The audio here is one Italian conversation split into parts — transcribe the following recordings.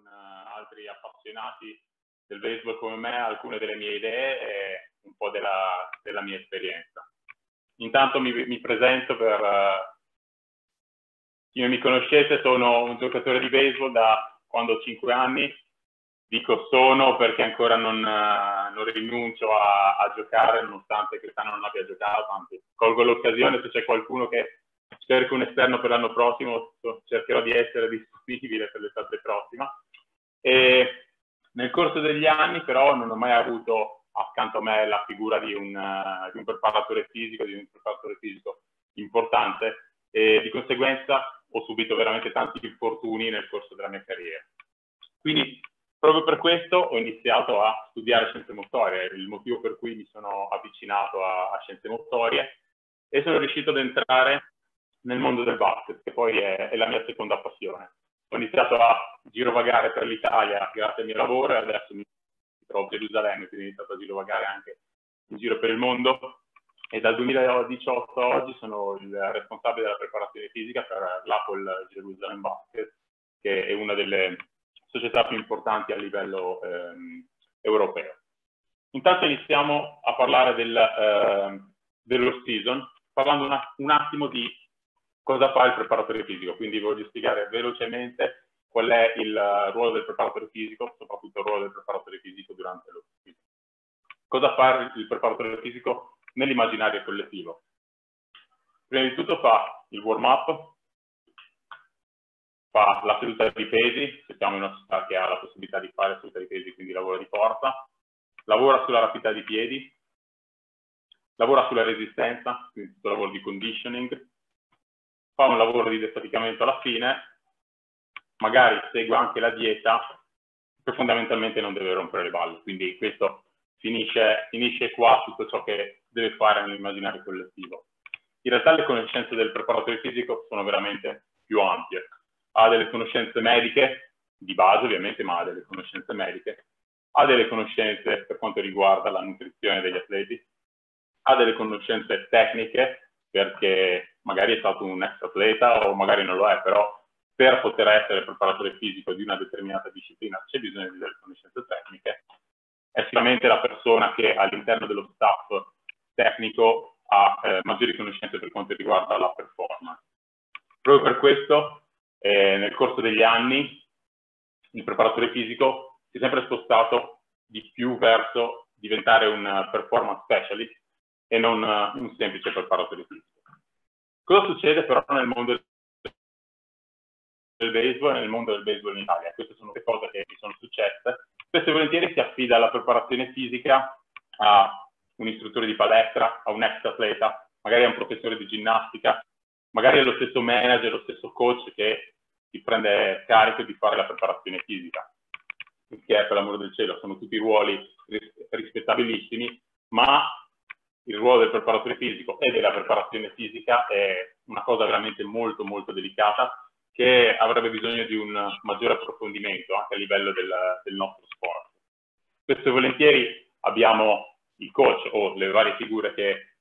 altri appassionati del baseball come me alcune delle mie idee e un po' della mia esperienza. Intanto mi presento per chi non mi conoscete, sono un giocatore di baseball da quando ho 5 anni. Dico sono perché ancora non rinuncio a giocare, nonostante quest'anno non abbia giocato, anzi colgo l'occasione, se c'è qualcuno che cerca un esterno per l'anno prossimo, cercherò di essere disponibile per l'estate prossima. E nel corso degli anni però non ho mai avuto accanto a me la figura di un preparatore fisico, importante, e di conseguenza ho subito veramente tanti infortuni nel corso della mia carriera. Quindi proprio per questo ho iniziato a studiare scienze motorie, il motivo per cui mi sono avvicinato a scienze motorie, e sono riuscito ad entrare nel mondo del basket, che poi è la mia seconda passione. Ho iniziato a girovagare per l'Italia grazie al mio lavoro e adesso mi trovo a Gerusalemme, quindi ho iniziato a girovagare anche in giro per il mondo, e dal 2018 a oggi sono il responsabile della preparazione fisica per l'Apple Jerusalem Basket, che è una delle società più importanti a livello europeo. Intanto iniziamo a parlare dello season, parlando un attimo di cosa fa il preparatore fisico. Quindi voglio spiegare velocemente qual è il ruolo del preparatore fisico, soprattutto il ruolo del preparatore fisico durante lo season. Cosa fa il preparatore fisico nell'immaginario collettivo? Prima di tutto fa il warm-up, fa la seduta di pesi, se siamo in una società che ha la possibilità di fare la seduta di pesi, quindi lavora di forza, lavora sulla rapidità di piedi, lavora sulla resistenza, quindi tutto il lavoro di conditioning, fa un lavoro di defaticamento alla fine, magari segue anche la dieta, che fondamentalmente non deve rompere le balle. Quindi questo finisce qua tutto ciò che deve fare nell'immaginario collettivo. In realtà le conoscenze del preparatore fisico sono veramente più ampie. Ha delle conoscenze mediche, di base ovviamente, ma ha delle conoscenze mediche, ha delle conoscenze per quanto riguarda la nutrizione degli atleti, ha delle conoscenze tecniche, perché magari è stato un ex atleta o magari non lo è, però per poter essere preparatore fisico di una determinata disciplina c'è bisogno di delle conoscenze tecniche. È sicuramente la persona che all'interno dello staff tecnico ha maggiori conoscenze per quanto riguarda la performance. Proprio per questo nel corso degli anni il preparatore fisico si è sempre spostato di più verso diventare un performance specialist e non un semplice preparatore fisico. Cosa succede però nel mondo del baseball e nel mondo del baseball in Italia? Queste sono le cose che mi sono successe. Spesso e volentieri si affida la preparazione fisica a un istruttore di palestra, a un ex atleta, magari a un professore di ginnastica, magari allo stesso manager, lo stesso coach che si prende carico di fare la preparazione fisica, che per l'amore del cielo sono tutti ruoli rispettabilissimi, ma il ruolo del preparatore fisico e della preparazione fisica è una cosa veramente molto molto delicata, che avrebbe bisogno di un maggiore approfondimento anche a livello del nostro sport. Spesso e volentieri abbiamo il coach o le varie figure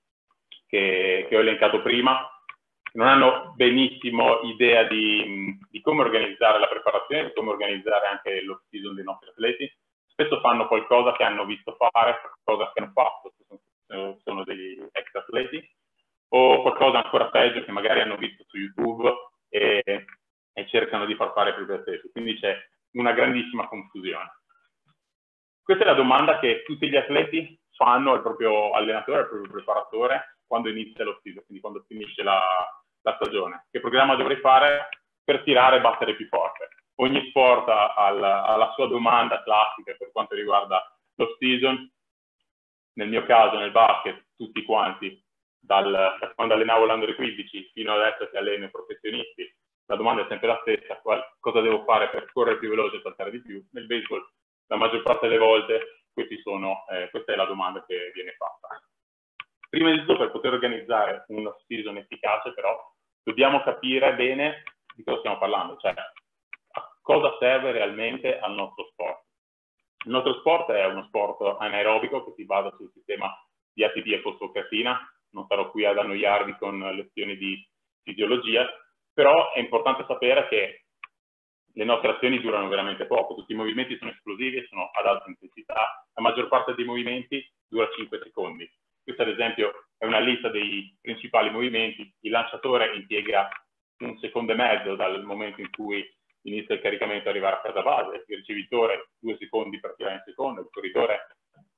che ho elencato prima, non hanno benissimo idea di come organizzare la preparazione, di come organizzare anche lo season dei nostri atleti. Spesso fanno qualcosa che hanno visto fare, qualcosa che hanno fatto, sono degli ex atleti, o qualcosa ancora peggio che magari hanno visto su YouTube e cercano di far fare ai propri atleti. Quindi c'è una grandissima confusione. Questa è la domanda che tutti gli atleti fanno al proprio allenatore, al proprio preparatore, quando inizia lo season, quindi quando finisce la stagione. Che programma dovrei fare per tirare e battere più forte? Ogni sport ha la sua domanda classica per quanto riguarda lo season. Nel mio caso, nel basket, tutti quanti, da quando allenavo l'Under 15 fino adesso che alleno i professionisti, la domanda è sempre la stessa: cosa devo fare per correre più veloce e saltare di più? Nel baseball, la maggior parte delle volte, questa è la domanda che viene fatta. Prima di tutto, per poter organizzare uno season efficace, però, dobbiamo capire bene di cosa stiamo parlando, cioè a cosa serve realmente al nostro sport. Il nostro sport è uno sport anaerobico che si basa sul sistema di ATP e fosfocreatina. Non starò qui ad annoiarvi con lezioni di fisiologia, però è importante sapere che le nostre azioni durano veramente poco, tutti i movimenti sono esplosivi e sono ad alta intensità, la maggior parte dei movimenti dura 5 secondi. Questa ad esempio è una lista dei principali movimenti, il lanciatore impiega 1,5 secondi dal momento in cui inizia il caricamento ad arrivare a casa base, il ricevitore 2 secondi per tirare in secondo, il corridore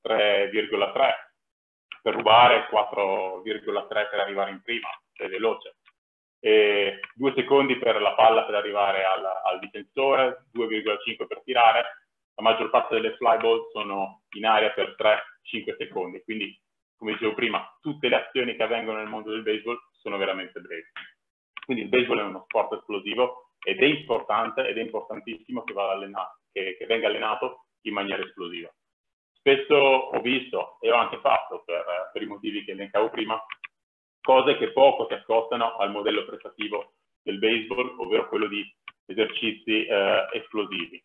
3,3, per rubare 4,3 per arrivare in prima, è veloce. E 2 secondi per la palla per arrivare al difensore, 2,5 per tirare, la maggior parte delle fly ball sono in aria per 3-5 secondi, quindi come dicevo prima, tutte le azioni che avvengono nel mondo del baseball sono veramente brevi. Quindi il baseball è uno sport esplosivo ed è importante ed è importantissimo che venga allenato in maniera esplosiva. Spesso ho visto e ho anche fatto, per i motivi che elencavo prima, cose che poco si accostano al modello prestativo del baseball, ovvero quello di esercizi esplosivi.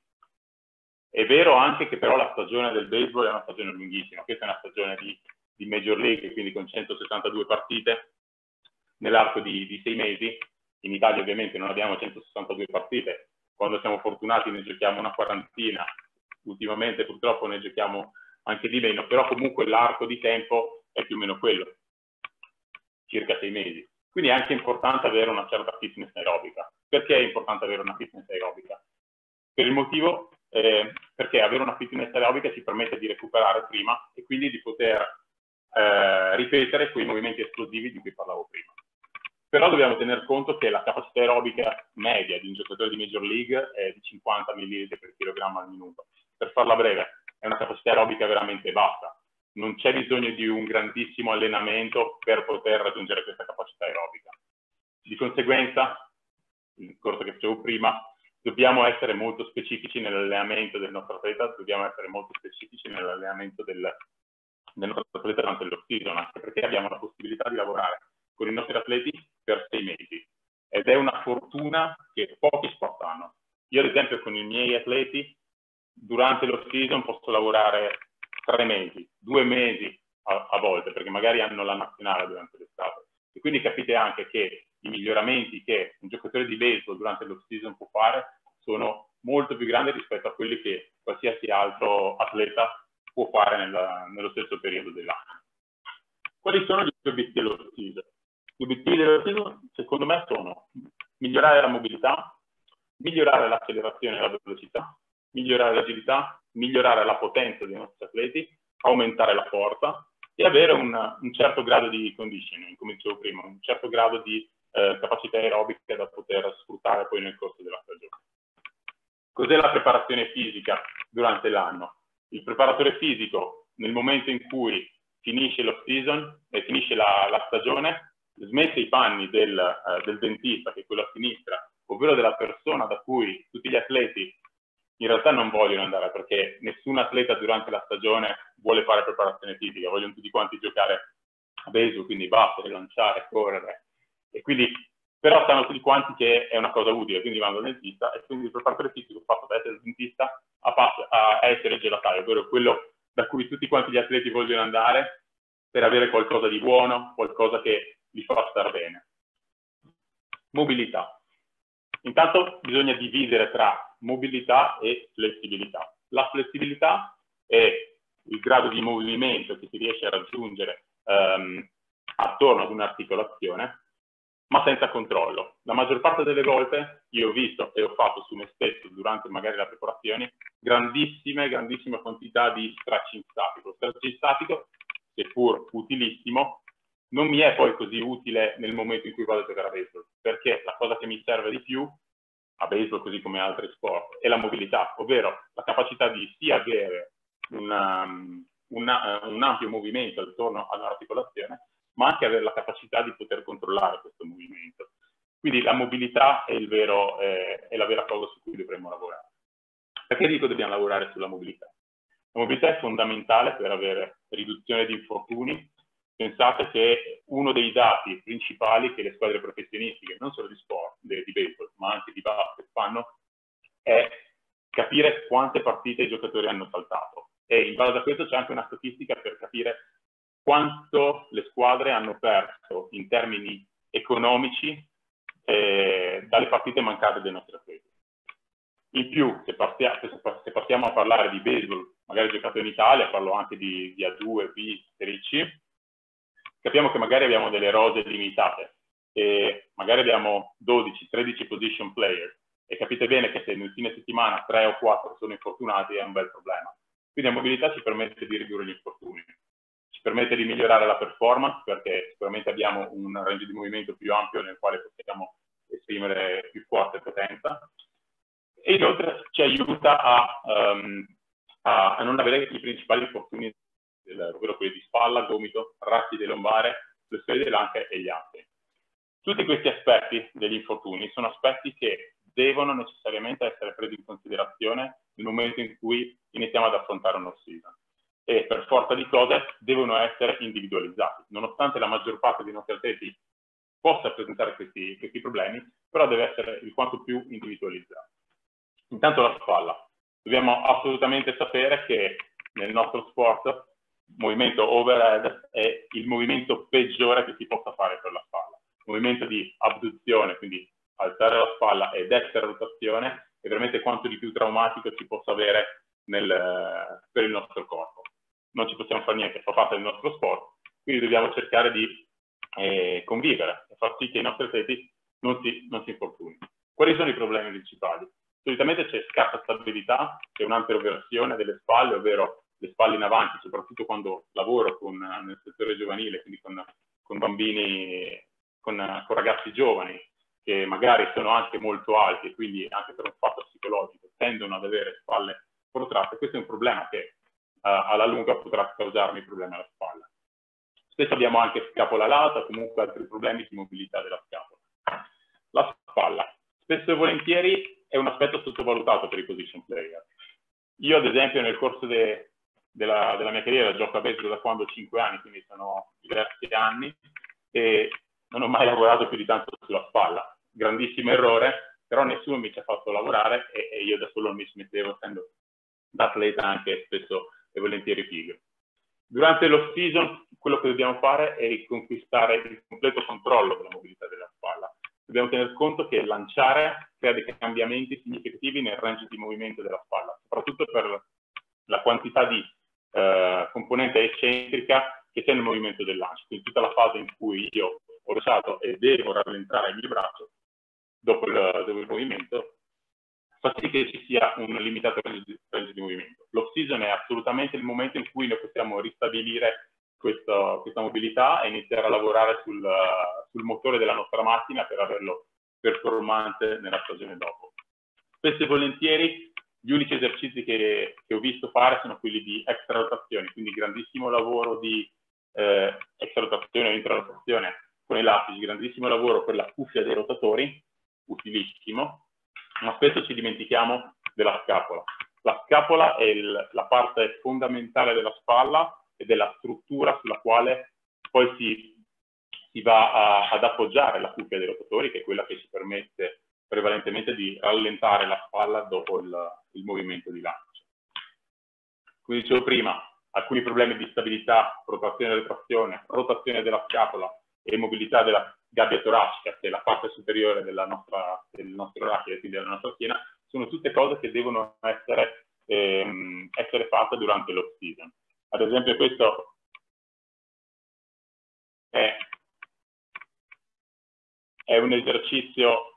È vero anche che però la stagione del baseball è una stagione lunghissima, questa è una stagione di Major League, quindi con 162 partite nell'arco di 6 mesi. In Italia ovviamente non abbiamo 162 partite, quando siamo fortunati ne giochiamo una quarantina, ultimamente purtroppo ne giochiamo anche di meno, però comunque l'arco di tempo è più o meno quello, circa 6 mesi. Quindi è anche importante avere una certa fitness aerobica. Perché è importante avere una fitness aerobica? Per il motivo perché avere una fitness aerobica ci permette di recuperare prima e quindi di poter ripetere quei movimenti esplosivi di cui parlavo prima. Però dobbiamo tener conto che la capacità aerobica media di un giocatore di Major League è di 50 ml per chilogrammo al minuto. Per farla breve, è una capacità aerobica veramente bassa. Non c'è bisogno di un grandissimo allenamento per poter raggiungere questa capacità aerobica. Di conseguenza, il discorso che facevo prima, dobbiamo essere molto specifici nell'allenamento del nostro atleta, dobbiamo essere molto specifici nell'allenamento del nostro atleta durante l'off-season, anche perché abbiamo la possibilità di lavorare con i nostri atleti per 6 mesi. Ed è una fortuna che pochi sport hanno. Io ad esempio con i miei atleti durante l'off-season posso lavorare 3 mesi, 2 mesi a volte, perché magari hanno la nazionale durante l'estate. E quindi capite anche che i miglioramenti che un giocatore di baseball durante l'off-season può fare sono molto più grandi rispetto a quelli che qualsiasi altro atleta può fare nello stesso periodo dell'anno. Quali sono gli obiettivi dell'off-season? Gli obiettivi dell'off-season, secondo me, sono migliorare la mobilità, migliorare l'accelerazione e la velocità, migliorare l'agilità, migliorare la potenza dei nostri atleti, aumentare la forza e avere un certo grado di conditioning, come dicevo prima, un certo grado di capacità aerobica da poter sfruttare poi nel corso della stagione. Cos'è la preparazione fisica durante l'anno? Il preparatore fisico, nel momento in cui finisce l'off-season e finisce la stagione, smette i panni del dentista, che è quello a sinistra, ovvero della persona da cui tutti gli atleti in realtà non vogliono andare, perché nessun atleta durante la stagione vuole fare preparazione fisica, vogliono tutti quanti giocare a baseball, quindi battere, lanciare, correre, e quindi però sanno tutti quanti che è una cosa utile, quindi vanno dal dentista, e quindi il preparatore fisico passa da essere il dentista a essere il gelataio, ovvero quello da cui tutti quanti gli atleti vogliono andare per avere qualcosa di buono, qualcosa che li fa star bene. Mobilità. Intanto bisogna dividere tra mobilità e flessibilità. La flessibilità è il grado di movimento che si riesce a raggiungere attorno ad un'articolazione, ma senza controllo. La maggior parte delle volte io ho visto e ho fatto su me stesso durante magari la preparazione grandissime quantità di stretching statico. Lo stretching statico, seppur utilissimo, non mi è poi così utile nel momento in cui vado a giocare a baseball, perché la cosa che mi serve di più a baseball, così come altri sport, è la mobilità, ovvero la capacità di sia avere un ampio movimento attorno all'articolazione, ma anche avere la capacità di poter controllare questo movimento. Quindi la mobilità è la vera cosa su cui dovremmo lavorare. Perché dico dobbiamo lavorare sulla mobilità? La mobilità è fondamentale per avere riduzione di infortuni. Pensate che uno dei dati principali che le squadre professionistiche, non solo di sport, di baseball, ma anche di basket, fanno è capire quante partite i giocatori hanno saltato. E in base a questo c'è anche una statistica per capire quanto le squadre hanno perso in termini economici dalle partite mancate dei nostri atleti. In più, se partiamo a parlare di baseball, magari giocato in Italia, parlo anche di A2, B, Serie C, capiamo che magari abbiamo delle rose limitate e magari abbiamo 12-13 position player e capite bene che se nel fine settimana 3 o 4 sono infortunati è un bel problema. Quindi la mobilità ci permette di ridurre gli infortuni, ci permette di migliorare la performance perché sicuramente abbiamo un range di movimento più ampio nel quale possiamo esprimere più forza e potenza, e inoltre ci aiuta a non avere i principali infortuni, ovvero quelli di spalla, gomito, rattide lombare, flessione dell'anca e gli altri. Tutti questi aspetti degli infortuni sono aspetti che devono necessariamente essere presi in considerazione nel momento in cui iniziamo ad affrontare un off-season e per forza di cose devono essere individualizzati. Nonostante la maggior parte dei nostri atleti possa presentare questi problemi, però deve essere il quanto più individualizzato. Intanto la spalla. Dobbiamo assolutamente sapere che nel nostro sport il movimento overhead è il movimento peggiore che si possa fare per la spalla. Il movimento di abduzione, quindi alzare la spalla, ed extra rotazione è veramente quanto di più traumatico si possa avere per il nostro corpo. Non ci possiamo fare niente, fa parte del nostro sport, quindi dobbiamo cercare di convivere e far sì che i nostri atleti non si infortunino. Quali sono i problemi principali? Solitamente c'è scarsa stabilità, c'è un'anteroversione delle spalle, ovvero le spalle in avanti, soprattutto quando lavoro nel settore giovanile, quindi con bambini, con ragazzi giovani, che magari sono anche molto alti e quindi anche per un fatto psicologico tendono ad avere spalle protratte. Questo è un problema che alla lunga potrà causarmi problemi alla spalla. Spesso abbiamo anche scapola alata, comunque altri problemi di mobilità della scapola. La spalla, spesso e volentieri, è un aspetto sottovalutato per i position player. Io, ad esempio, nel corso della mia carriera gioco a baseball da quando ho 5 anni, quindi sono diversi anni, e non ho mai lavorato più di tanto sulla spalla. Grandissimo errore, però nessuno mi ci ha fatto lavorare e io da solo mi smettevo, essendo da atleta anche spesso e volentieri pigro. Durante l'off season quello che dobbiamo fare è riconquistare il completo controllo della mobilità della spalla. Dobbiamo tener conto che lanciare crea dei cambiamenti significativi nel range di movimento della spalla, soprattutto per la quantità di componente eccentrica che c'è nel movimento del lancio. Quindi tutta la fase in cui io ho lanciato e devo rallentare il mio braccio dopo il movimento fa sì che ci sia un limitato range di movimento. L'off season è assolutamente il momento in cui noi possiamo ristabilire questa mobilità e iniziare a lavorare sul motore della nostra macchina per averlo performante nella stagione dopo. Spesso e volentieri gli unici esercizi che ho visto fare sono quelli di extra rotazione, quindi grandissimo lavoro di extra rotazione o intrarotazione con elastici, grandissimo lavoro per la cuffia dei rotatori, utilissimo, ma spesso ci dimentichiamo della scapola. La scapola è la parte fondamentale della spalla e della struttura sulla quale poi si va ad appoggiare la cuffia dei rotatori, che è quella che ci permette prevalentemente di rallentare la spalla dopo il movimento di lancio. Come dicevo prima, alcuni problemi di stabilità, rotazione e retrazione, rotazione della scapola e mobilità della gabbia toracica, che è la parte superiore del nostro rachide, quindi della nostra schiena, sono tutte cose che devono essere fatte durante l'off season. Ad esempio questo è un esercizio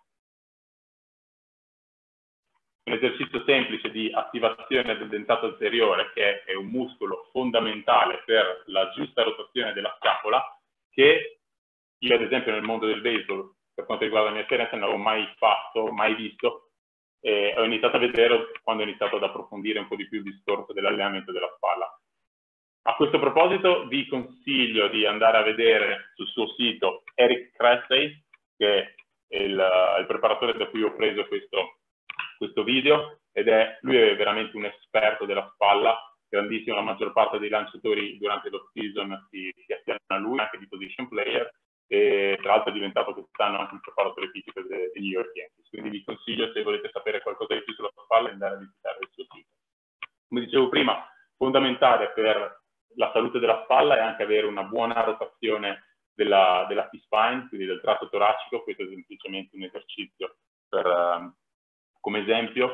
semplice di attivazione del dentato anteriore, che è un muscolo fondamentale per la giusta rotazione della scapola, che io ad esempio nel mondo del baseball, per quanto riguarda la mia esperienza, non avevo mai fatto, mai visto, e ho iniziato a vedere quando ho iniziato ad approfondire un po' di più il discorso dell'allenamento della spalla. A questo proposito vi consiglio di andare a vedere sul suo sito Eric Cressey, che è il preparatore da cui ho preso questo video, lui è veramente un esperto della spalla, grandissimo. La maggior parte dei lanciatori durante l'off season si affianca a lui, anche di position player, e tra l'altro è diventato quest'anno anche il preparatore fisico dei New York Yankees. Quindi vi consiglio, se volete sapere qualcosa di più sulla spalla, di andare a visitare il suo sito. Come dicevo prima, fondamentale per la salute della spalla è anche avere una buona rotazione della T-spine, quindi del tratto toracico. Questo è semplicemente un esercizio come esempio.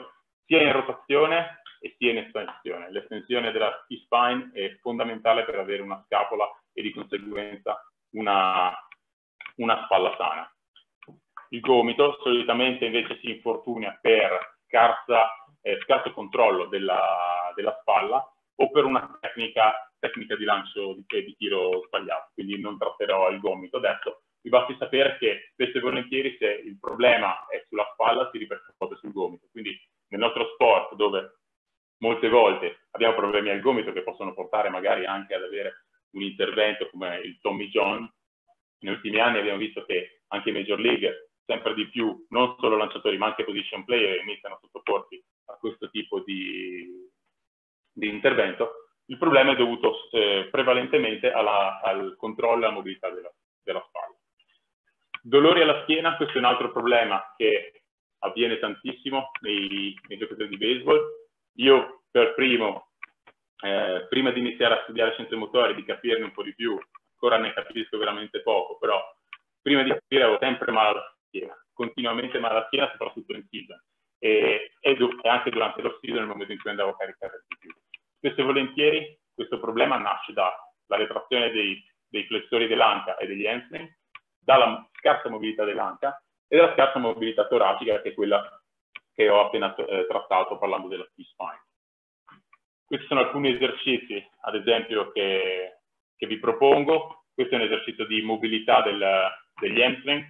sia in rotazione e sia in estensione. L'estensione della T-spine è fondamentale per avere una scapola e di conseguenza una spalla sana. Il gomito solitamente invece si infortuna per scarso controllo della spalla o per una tecnica di lancio di tiro sbagliato, quindi non tratterò il gomito adesso. Vi basti sapere che spesso e volentieri se il problema è sulla spalla si ripercuote sul gomito, quindi nel nostro sport dove molte volte abbiamo problemi al gomito che possono portare magari anche ad avere un intervento come il Tommy John, negli ultimi anni abbiamo visto che anche i Major League sempre di più, non solo lanciatori ma anche position player iniziano a sottoporsi a questo tipo di intervento. Il problema è dovuto prevalentemente al controllo e alla mobilità della spalla. Dolori alla schiena, questo è un altro problema che avviene tantissimo nei giocatori di baseball. Io per primo, prima di iniziare a studiare scienze motorie, di capirne un po' di più, ancora ne capisco veramente poco, però prima di capire avevo sempre male alla schiena, continuamente male alla schiena, soprattutto in season, e anche durante lo season nel momento in cui andavo a caricare di più. Spesso e volentieri questo problema nasce dalla retrazione dei flessori dell'anca e degli hamstring, dalla scarsa mobilità dell'anca e dalla scarsa mobilità toracica, che è quella che ho appena trattato parlando della T-spine. Questi sono alcuni esercizi, ad esempio, che vi propongo. Questo è un esercizio di mobilità degli hamstring.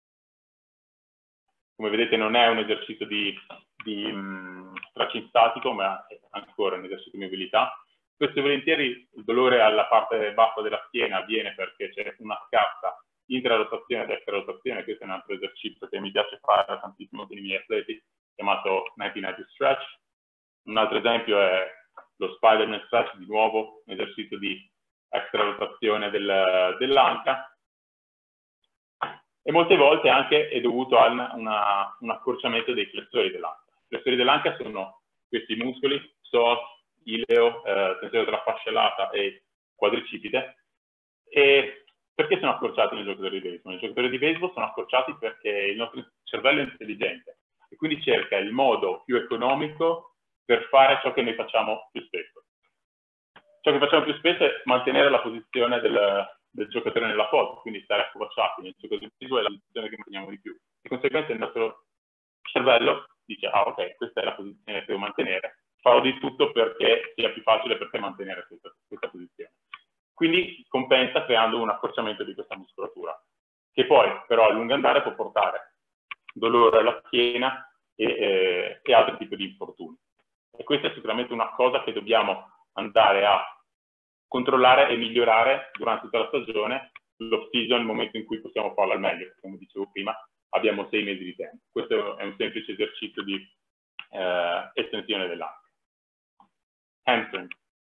Come vedete non è un esercizio di stretching statico, ma è ancora un esercizio di mobilità. Spesso e volentieri il dolore alla parte bassa della schiena avviene perché c'è una scarsa intrarotazione ed extrarotazione. Questo è un altro esercizio che mi piace fare tantissimo con i miei atleti, chiamato 90-90 stretch. Un altro esempio è lo Spider-Man stretch, di nuovo un esercizio di extrarotazione dell'anca. E molte volte anche è dovuto a un accorciamento dei flessori dell'anca. I flessori dell'anca sono questi muscoli, psoas, ileo, tensore della fascia lata e quadricipite. E perché sono accorciati nei giocatori di baseball? Nei giocatori di baseball sono accorciati perché il nostro cervello è intelligente e quindi cerca il modo più economico per fare ciò che noi facciamo più spesso. Ciò che facciamo più spesso è mantenere la posizione del giocatore nella foto, quindi stare accovacciati. Nel gioco di baseball è la posizione che manteniamo di più. Di conseguenza il nostro cervello dice, ah ok, questa è la posizione che devo mantenere, farò di tutto perché sia più facile per te mantenere questa posizione. Quindi compensa creando un accorciamento di questa muscolatura, che poi però a lungo andare può portare dolore alla schiena e altri tipi di infortuni. E questa è sicuramente una cosa che dobbiamo andare a controllare e migliorare durante tutta la stagione. L'off season è il momento in cui possiamo farlo al meglio, come dicevo prima, abbiamo 6 mesi di tempo. Questo è un semplice esercizio di estensione dell'anca. Hamstring.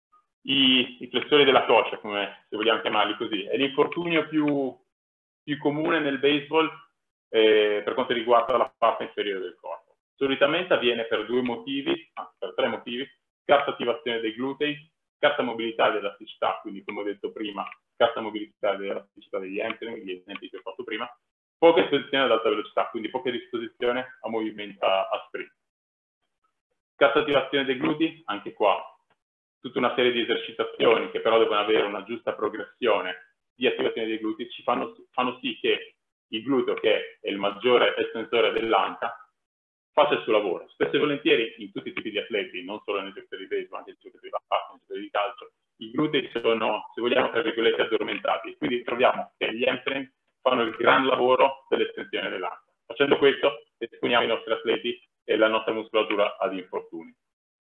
I flessori della coscia, come se vogliamo chiamarli così, è l'infortunio più comune nel baseball per quanto riguarda la parte inferiore del corpo. Solitamente avviene per due motivi, anzi per tre motivi: scarsa attivazione dei glutei, scarsa mobilità dell'elasticità, quindi come ho detto prima, scarsa mobilità dell'elasticità degli hamstring, gli esempi che ho fatto prima, poca esposizione ad alta velocità, quindi poca disposizione a movimento a sprint. Scarsa attivazione dei glutei, anche qua tutta una serie di esercitazioni che però devono avere una giusta progressione di attivazione dei glutei, fanno sì che il gluteo, che è il maggiore estensore dell'anca, faccia il suo lavoro. Spesso e volentieri in tutti i tipi di atleti, non solo nei giocatori di baseball, anche nei giocatori di basket, nei giocatori di calcio, i glutei sono, se vogliamo, tra virgolette, addormentati. Quindi troviamo che gli hamstring fanno il gran lavoro dell'estensione dell'anca. Facendo questo esponiamo i nostri atleti e la nostra muscolatura ad infortuni.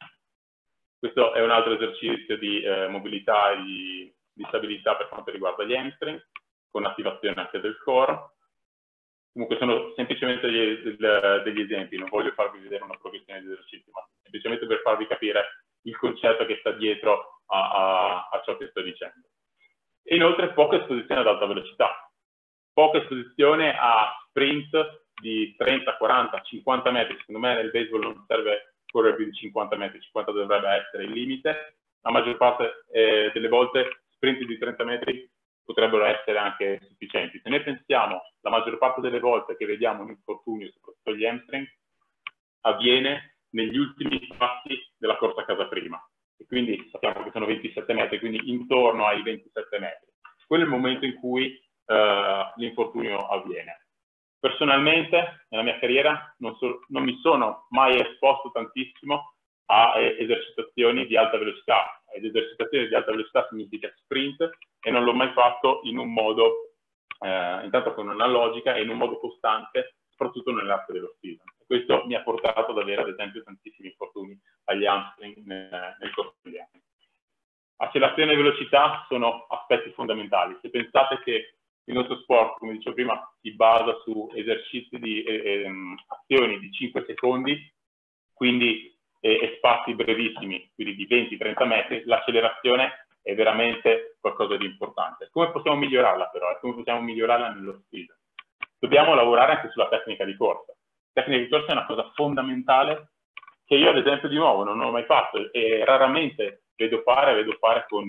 Questo è un altro esercizio di mobilità e di stabilità per quanto riguarda gli hamstring, con attivazione anche del core. Comunque sono semplicemente degli esempi, non voglio farvi vedere una progressione di esercizi, ma semplicemente per farvi capire il concetto che sta dietro a ciò che sto dicendo. E inoltre poca esposizione ad alta velocità, poca esposizione a sprint di 30, 40, 50 metri. Secondo me nel baseball non serve correre più di 50 metri, 50 dovrebbe essere il limite. La maggior parte delle volte sprint di 30 metri potrebbero essere anche sufficienti. Se noi pensiamo, la maggior parte delle volte che vediamo un infortunio, soprattutto gli hamstring, avviene negli ultimi passi della corsa a casa prima. E quindi sappiamo che sono 27 metri, quindi intorno ai 27 metri. Quello è il momento in cui l'infortunio avviene. Personalmente, nella mia carriera, non mi sono mai esposto tantissimo a esercitazioni di alta velocità. Ed esercitazioni di alta velocità significa sprint, e non l'ho mai fatto in un modo, intanto con una logica e in un modo costante, soprattutto nell'arco dello season. E questo mi ha portato ad avere, ad esempio, tantissimi infortuni agli hamstring nel corso degli anni. Accelerazione e velocità sono aspetti fondamentali. Se pensate che il nostro sport, come dicevo prima, si basa su esercizi di azioni di 5 secondi, quindi spazi brevissimi, quindi di 20-30 metri, l'accelerazione è veramente qualcosa di importante. Come possiamo migliorarla però? Come possiamo migliorarla nello season? Dobbiamo lavorare anche sulla tecnica di corsa. La tecnica di corsa è una cosa fondamentale che io, ad esempio, di nuovo non ho mai fatto e raramente vedo fare con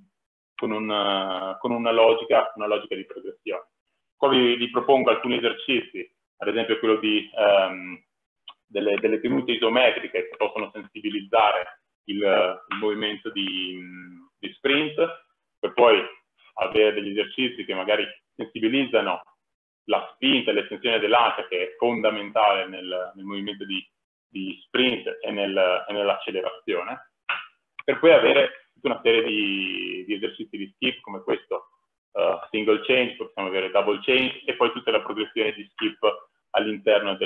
una logica di progressione. Qua vi propongo alcuni esercizi, ad esempio quello di delle tenute isometriche che possono sensibilizzare il movimento di sprint, per poi avere degli esercizi che magari sensibilizzano la spinta e l'estensione dell'ancia, che è fondamentale nel movimento di sprint e nell'accelerazione, per poi avere tutta una serie di esercizi di skip come questo, single change, possiamo avere double change, e poi tutta la progressione di skip all'interno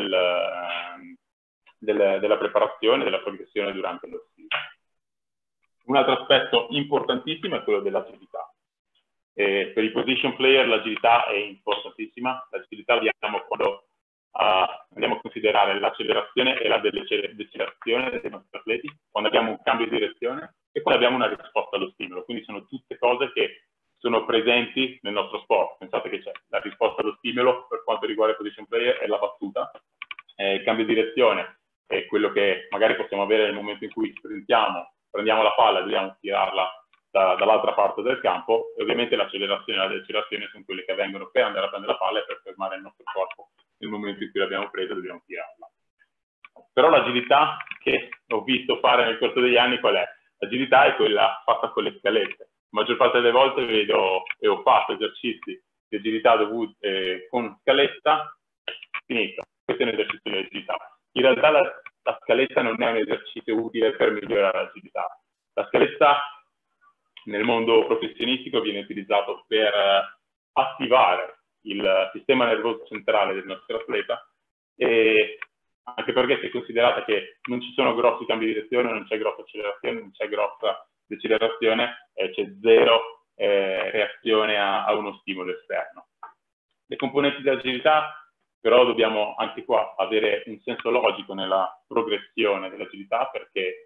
della preparazione, della progressione durante lo skip. Un altro aspetto importantissimo è quello dell'agilità. Per i position player l'agilità è importantissima. L'agilità la abbiamo quando andiamo a considerare l'accelerazione e la decelerazione dei nostri atleti, quando abbiamo un cambio di direzione e quando abbiamo una risposta allo stimolo. Quindi sono tutte cose che sono presenti nel nostro sport. Pensate che c'è la risposta allo stimolo per quanto riguarda il position player è la battuta, il cambio di direzione è quello che magari possiamo avere nel momento in cui sprintiamo, prendiamo la palla e dobbiamo tirarla dall'altra parte del campo, e ovviamente l'accelerazione e la decelerazione sono quelle che avvengono per andare a prendere la palla e per fermare il nostro corpo nel momento in cui l'abbiamo presa e dobbiamo tirarla. Però l'agilità che ho visto fare nel corso degli anni qual è? L'agilità è quella fatta con le scalette. La maggior parte delle volte vedo e ho fatto esercizi di agilità dovuti con scaletta, finito. Questo è un esercizio di agilità. In realtà la scaletta non è un esercizio utile per migliorare l'agilità. La scaletta nel mondo professionistico viene utilizzato per attivare il sistema nervoso centrale del nostro atleta, e anche perché se considerate che non ci sono grossi cambi di direzione, non c'è grossa accelerazione, non c'è grossa decelerazione, c'è zero reazione a uno stimolo esterno. Le componenti dell'agilità però dobbiamo anche qua avere un senso logico nella progressione dell'agilità, perché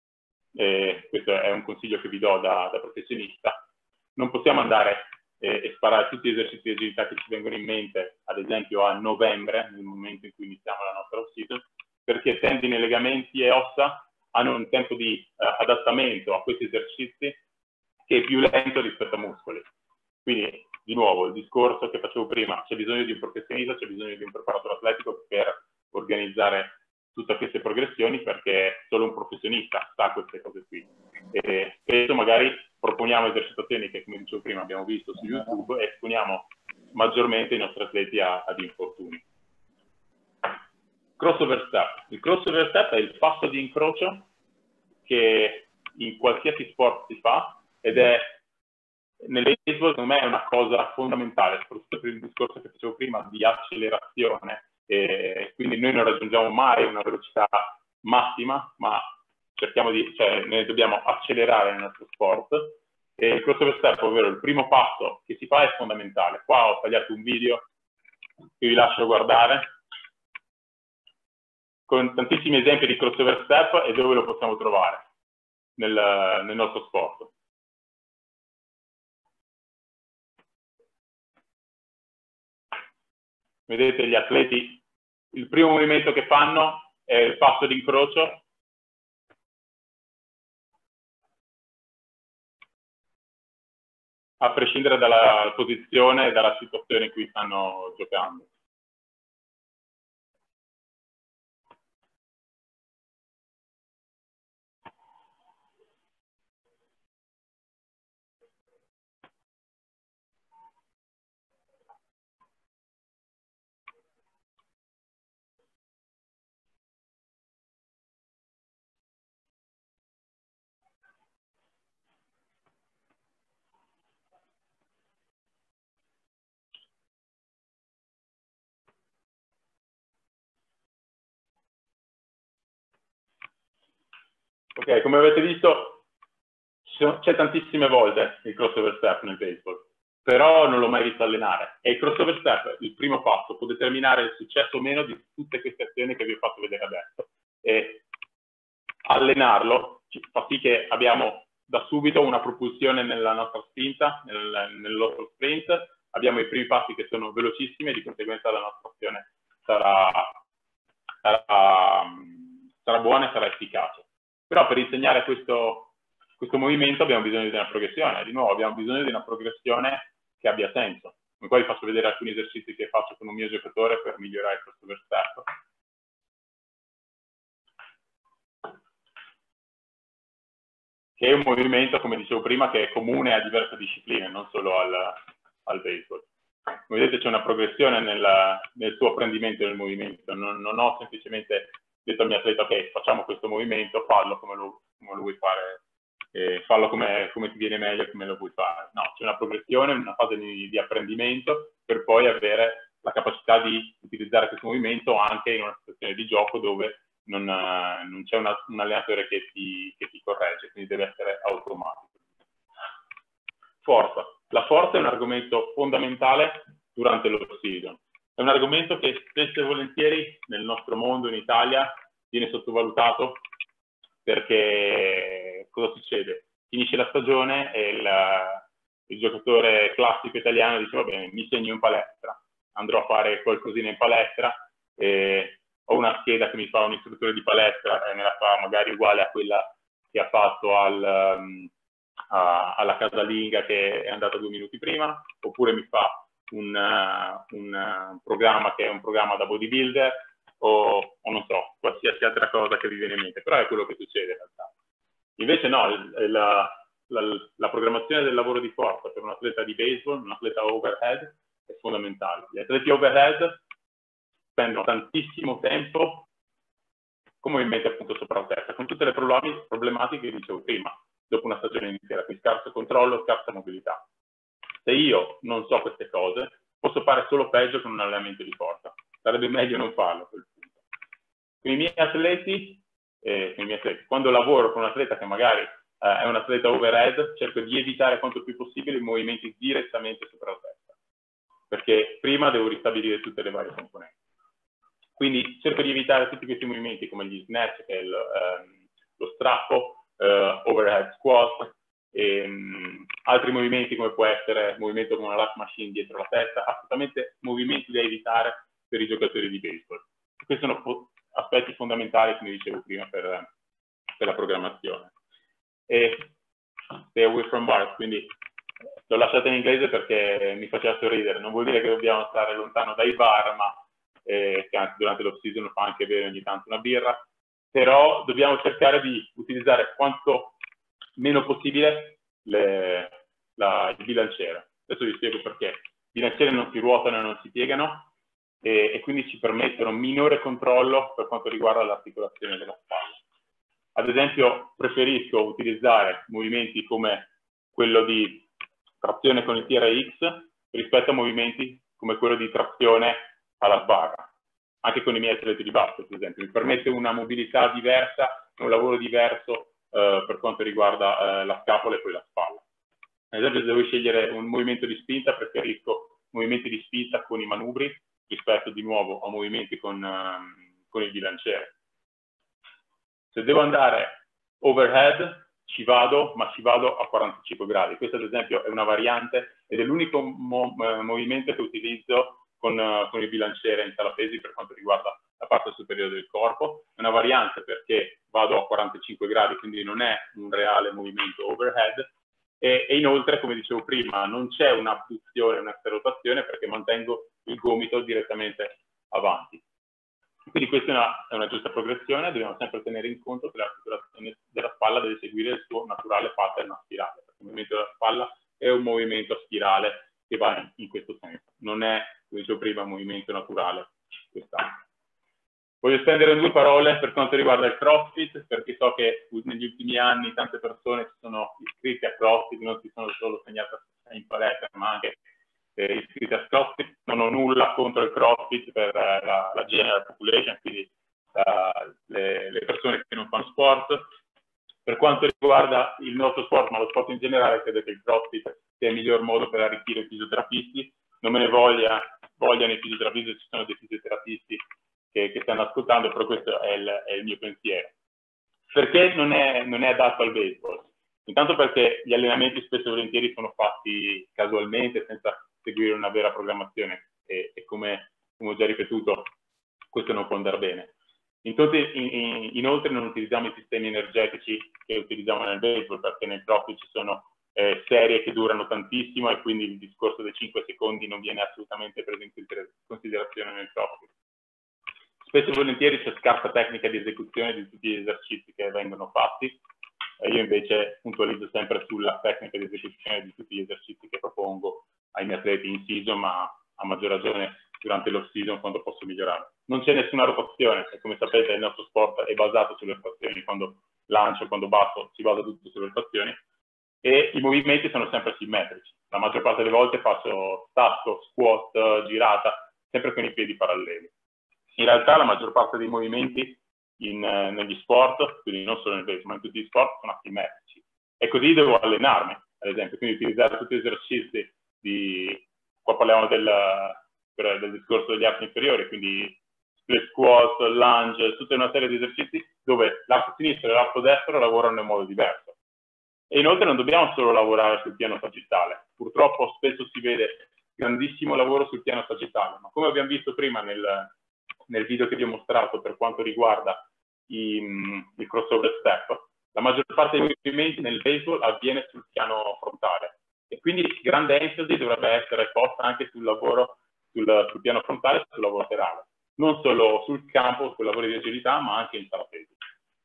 questo è un consiglio che vi do da professionista, non possiamo andare e sparare tutti gli esercizi di agilità che ci vengono in mente, ad esempio a novembre, nel momento in cui iniziamo la nostra off-season, perché tendini, legamenti e ossa hanno un tempo di adattamento a questi esercizi che è più lento rispetto a muscoli. Quindi, di nuovo, il discorso che facevo prima, c'è bisogno di un professionista, c'è bisogno di un preparatore atletico per organizzare tutte queste progressioni, perché solo un professionista sa queste cose qui. E spesso magari proponiamo esercitazioni che, come dicevo prima, abbiamo visto su YouTube e esponiamo maggiormente i nostri atleti ad infortuni. Crossover step. Il crossover step è il passo di incrocio che in qualsiasi sport si fa, ed è nel baseball, secondo me, è una cosa fondamentale, soprattutto per il discorso che facevo prima di accelerazione. Quindi noi non raggiungiamo mai una velocità massima, ma cerchiamo noi dobbiamo accelerare nel nostro sport, e il crossover step, ovvero il primo passo che si fa, è fondamentale. Qua ho tagliato un video che vi lascio guardare con tantissimi esempi di crossover step e dove lo possiamo trovare nel nostro sport. Vedete gli atleti, il primo movimento che fanno è il passo di incrocio, a prescindere dalla posizione e dalla situazione in cui stanno giocando. Ok, come avete visto, c'è tantissime volte il crossover step nel baseball, però non l'ho mai visto allenare. E il crossover step, il primo passo, può determinare il successo o meno di tutte queste azioni che vi ho fatto vedere adesso. E allenarlo fa sì che abbiamo da subito una propulsione nella nostra spinta, nel nostro sprint, abbiamo i primi passi che sono velocissimi e di conseguenza la nostra azione sarà buona e sarà efficace. Però per insegnare questo movimento abbiamo bisogno di una progressione. Di nuovo abbiamo bisogno di una progressione che abbia senso. Con cui vi faccio vedere alcuni esercizi che faccio con un mio giocatore per migliorare questo versetto. Che è un movimento, come dicevo prima, che è comune a diverse discipline, non solo al baseball. Come vedete c'è una progressione nel suo apprendimento del movimento. Non ho semplicemente detto al mio atleta, ok, facciamo questo movimento, fallo come lo vuoi fare, fallo come ti viene meglio, come lo vuoi fare. No, c'è una progressione, una fase di apprendimento per poi avere la capacità di utilizzare questo movimento anche in una situazione di gioco dove non c'è un allenatore che ti corregge, quindi deve essere automatico. Forza. La forza è un argomento fondamentale durante l'off-season. È un argomento che spesso e volentieri nel nostro mondo, in Italia, viene sottovalutato perché cosa succede? Finisce la stagione e il giocatore classico italiano dice va bene, mi segno in palestra, andrò a fare qualcosina in palestra, ho una scheda che mi fa un istruttore di palestra e me la fa magari uguale a quella che ha fatto alla casalinga che è andata 2 minuti prima, oppure mi fa un programma che è un programma da bodybuilder o non so, qualsiasi altra cosa che vi viene in mente, però è quello che succede in realtà. Invece no, la programmazione del lavoro di forza per un atleta di baseball, un atleta overhead, è fondamentale. Gli atleti overhead spendono tantissimo tempo con movimenti appunto sopra la testa, con tutte le problematiche che dicevo prima, dopo una stagione intera, quindi scarso controllo, scarsa mobilità. Se io non so queste cose, posso fare solo peggio con un allenamento di forza. Sarebbe meglio non farlo a quel punto. Con i miei atleti, quando lavoro con un atleta che magari è un atleta overhead, cerco di evitare quanto più possibile i movimenti direttamente sopra la testa, perché prima devo ristabilire tutte le varie componenti. Quindi cerco di evitare tutti questi movimenti come gli snatch, che è lo strappo, overhead squat, altri movimenti come può essere movimento con una lat machine dietro la testa, assolutamente movimenti da evitare per i giocatori di baseball. Questi sono aspetti fondamentali, come dicevo prima, per la programmazione. E stay away from bars, quindi l'ho lasciata in inglese perché mi faceva sorridere. Non vuol dire che dobbiamo stare lontano dai bar, ma che anche durante l'off season fa anche bere ogni tanto una birra, però dobbiamo cercare di utilizzare quanto meno possibile il bilanciere. Adesso vi spiego perché. I bilancieri non si ruotano e non si piegano e quindi ci permettono minore controllo per quanto riguarda l'articolazione della spalla. Ad esempio, preferisco utilizzare movimenti come quello di trazione con il TRX rispetto a movimenti come quello di trazione alla sbarra. Anche con i miei atleti di basket, ad esempio. Mi permette una mobilità diversa, un lavoro diverso per quanto riguarda la scapola e poi la spalla. Ad esempio, se devo scegliere un movimento di spinta, preferisco movimenti di spinta con i manubri rispetto di nuovo a movimenti con il bilanciere. Se devo andare overhead ci vado, ma ci vado a 45 gradi. Questa ad esempio è una variante ed è l'unico movimento che utilizzo con il bilanciere in sala pesi per quanto riguarda la parte superiore del corpo. È una variante perché vado a 45 gradi, quindi non è un reale movimento overhead. E inoltre, come dicevo prima, non c'è un'abduzione, un'esterrotazione perché mantengo il gomito direttamente avanti. Quindi questa è una giusta progressione, dobbiamo sempre tenere in conto che l'articolazione della spalla deve seguire il suo naturale pattern a spirale, perché il movimento della spalla è un movimento a spirale che va in questo senso, non è, come dicevo prima, un movimento naturale quest'anno. Voglio spendere 2 parole per quanto riguarda il CrossFit, perché so che negli ultimi anni tante persone si sono iscritte a CrossFit, non si sono solo segnate in palestra, ma anche iscritte a CrossFit. Non ho nulla contro il CrossFit per la general population, quindi le persone che non fanno sport. Per quanto riguarda il nostro sport, ma lo sport in generale, credo che il CrossFit sia il miglior modo per arricchire i fisioterapisti. Non me ne vogliano i fisioterapisti, ci sono dei fisioterapisti che stanno ascoltando, però questo è il mio pensiero. Perché non è adatto al baseball? Intanto perché gli allenamenti spesso e volentieri sono fatti casualmente, senza seguire una vera programmazione, e come ho già ripetuto, questo non può andare bene. Inoltre non utilizziamo i sistemi energetici che utilizziamo nel baseball, perché nel CrossFit ci sono serie che durano tantissimo e quindi il discorso dei 5 secondi non viene assolutamente preso in considerazione nel CrossFit. Spesso e volentieri c'è scarsa tecnica di esecuzione di tutti gli esercizi che vengono fatti. Io invece puntualizzo sempre sulla tecnica di esecuzione di tutti gli esercizi che propongo ai miei atleti in season, ma a maggior ragione durante l'off season quando posso migliorare. Non c'è nessuna rotazione, e come sapete il nostro sport è basato sulle rotazioni, quando lancio, quando basso, si basa tutto sulle rotazioni, e i movimenti sono sempre simmetrici. La maggior parte delle volte faccio stacco, squat, girata, sempre con i piedi paralleli. In realtà la maggior parte dei movimenti negli sport, quindi non solo nel baseball, ma in tutti gli sport, sono asimmetrici. E così devo allenarmi, ad esempio, quindi utilizzare tutti gli esercizi qua parliamo del discorso degli arti inferiori, quindi split squat, lunge, tutta una serie di esercizi dove l'arco sinistro e l'arco destro lavorano in modo diverso. E inoltre non dobbiamo solo lavorare sul piano sagittale. Purtroppo spesso si vede grandissimo lavoro sul piano sagittale, ma come abbiamo visto prima nel video che vi ho mostrato per quanto riguarda il crossover step, la maggior parte dei movimenti nel baseball avviene sul piano frontale e quindi grande enfasi dovrebbe essere posta anche sul lavoro sul piano frontale e sul lavoro laterale, non solo sul campo, sul lavoro di agilità, ma anche in sala pesi.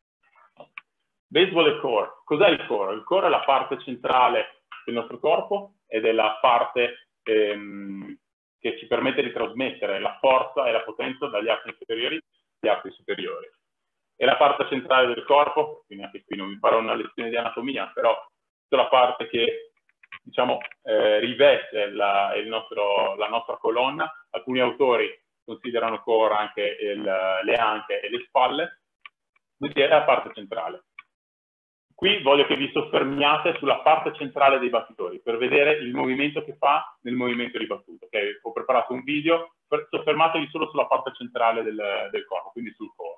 Baseball e core. Cos'è il core? Il core è la parte centrale del nostro corpo ed è la parte che ci permette di trasmettere la forza e la potenza dagli arti inferiori agli arti superiori. È la parte centrale del corpo, quindi anche qui non vi farò una lezione di anatomia, però tutta la parte che diciamo riveste la nostra colonna. Alcuni autori considerano core anche le anche e le spalle, quindi è la parte centrale. Qui voglio che vi soffermiate sulla parte centrale dei battitori per vedere il movimento che fa nel movimento ribattuto. Okay? Ho preparato un video, soffermatevi solo sulla parte centrale del corpo, quindi sul core.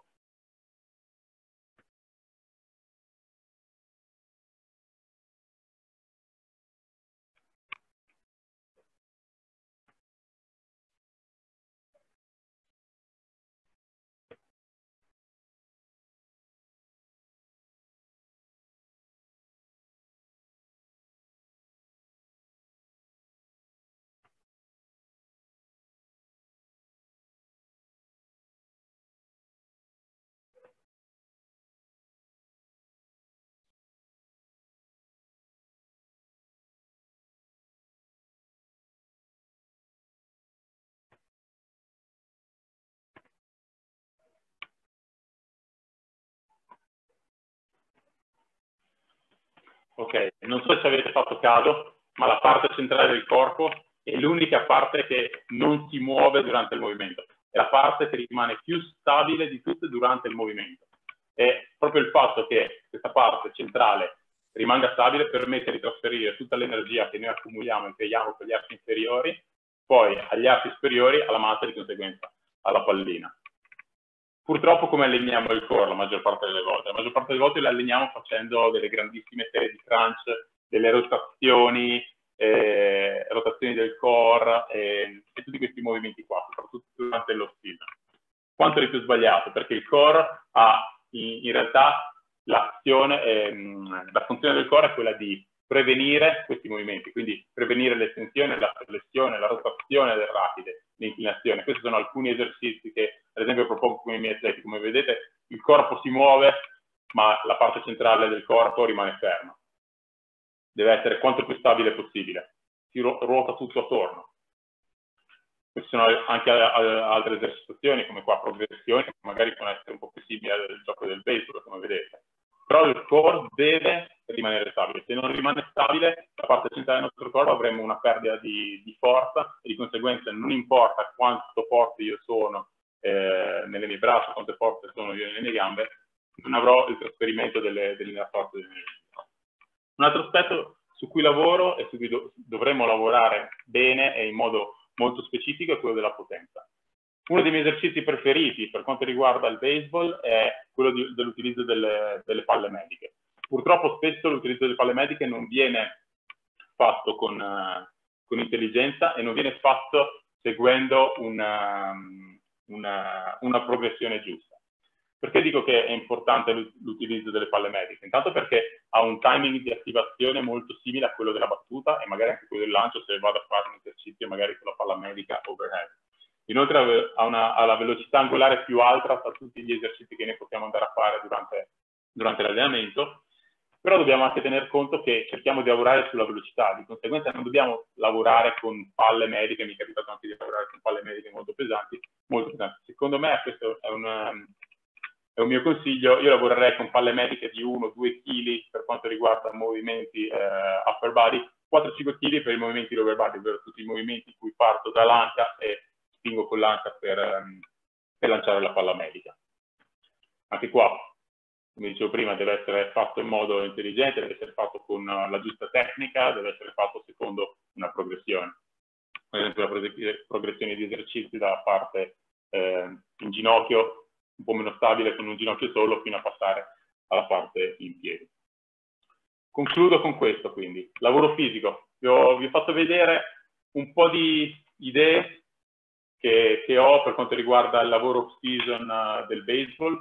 Ok, non so se avete fatto caso, ma la parte centrale del corpo è l'unica parte che non si muove durante il movimento. È la parte che rimane più stabile di tutte durante il movimento. E proprio il fatto che questa parte centrale rimanga stabile permette di trasferire tutta l'energia che noi accumuliamo e creiamo per gli arti inferiori, poi agli arti superiori, alla massa, di conseguenza alla pallina. Purtroppo come alleniamo il core la maggior parte delle volte? La maggior parte delle volte lo alleniamo facendo delle grandissime serie di crunch, delle rotazioni del core e tutti questi movimenti qua, soprattutto durante l'off season. Quanto di più sbagliato, perché il core ha in realtà la funzione del core è quella di prevenire questi movimenti, quindi prevenire l'estensione, la flessione, la rotazione del rapide, l'inclinazione. Questi sono alcuni esercizi che ad esempio propongo con i miei atleti. Come vedete il corpo si muove, ma la parte centrale del corpo rimane ferma. Deve essere quanto più stabile possibile. Si ruota tutto attorno. Ci sono anche altre esercitazioni, come qua progressioni, che magari possono essere un po' più simili al gioco del baseball, come vedete. Però il core deve rimanere stabile. Se non rimane stabile, la parte centrale del nostro corpo avremo una perdita di forza e di conseguenza non importa quanto forte io sono nelle mie braccia, quanto forte sono io nelle mie gambe, non avrò il trasferimento delle forze dell'energia. Un altro aspetto su cui lavoro e su cui dovremmo lavorare bene e in modo molto specifico è quello della potenza. Uno dei miei esercizi preferiti per quanto riguarda il baseball è quello dell'utilizzo delle palle mediche. Purtroppo spesso l'utilizzo delle palle mediche non viene fatto con intelligenza e non viene fatto seguendo una progressione giusta. Perché dico che è importante l'utilizzo delle palle mediche? Intanto perché ha un timing di attivazione molto simile a quello della battuta e magari anche quello del lancio se vado a fare un esercizio magari con la palla medica overhead. Inoltre ha la velocità angolare più alta tra tutti gli esercizi che noi possiamo andare a fare durante l'allenamento, però dobbiamo anche tener conto che cerchiamo di lavorare sulla velocità, di conseguenza non dobbiamo lavorare con palle mediche, mi è capitato anche di lavorare con palle mediche molto pesanti. Secondo me questo è un mio consiglio. Io lavorerei con palle mediche di 1-2 kg per quanto riguarda movimenti upper body, 4-5 kg per i movimenti lower body, ovvero tutti i movimenti in cui parto dall'anca e spingo con l'anca per lanciare la palla medica. Anche qua, come dicevo prima, deve essere fatto in modo intelligente, deve essere fatto con la giusta tecnica, deve essere fatto secondo una progressione. Per esempio la progressione di esercizi dalla parte in ginocchio, un po' meno stabile con un ginocchio solo, fino a passare alla parte in piedi. Concludo con questo, quindi. Lavoro fisico. Vi ho fatto vedere un po' di idee che ho per quanto riguarda il lavoro off-season del baseball.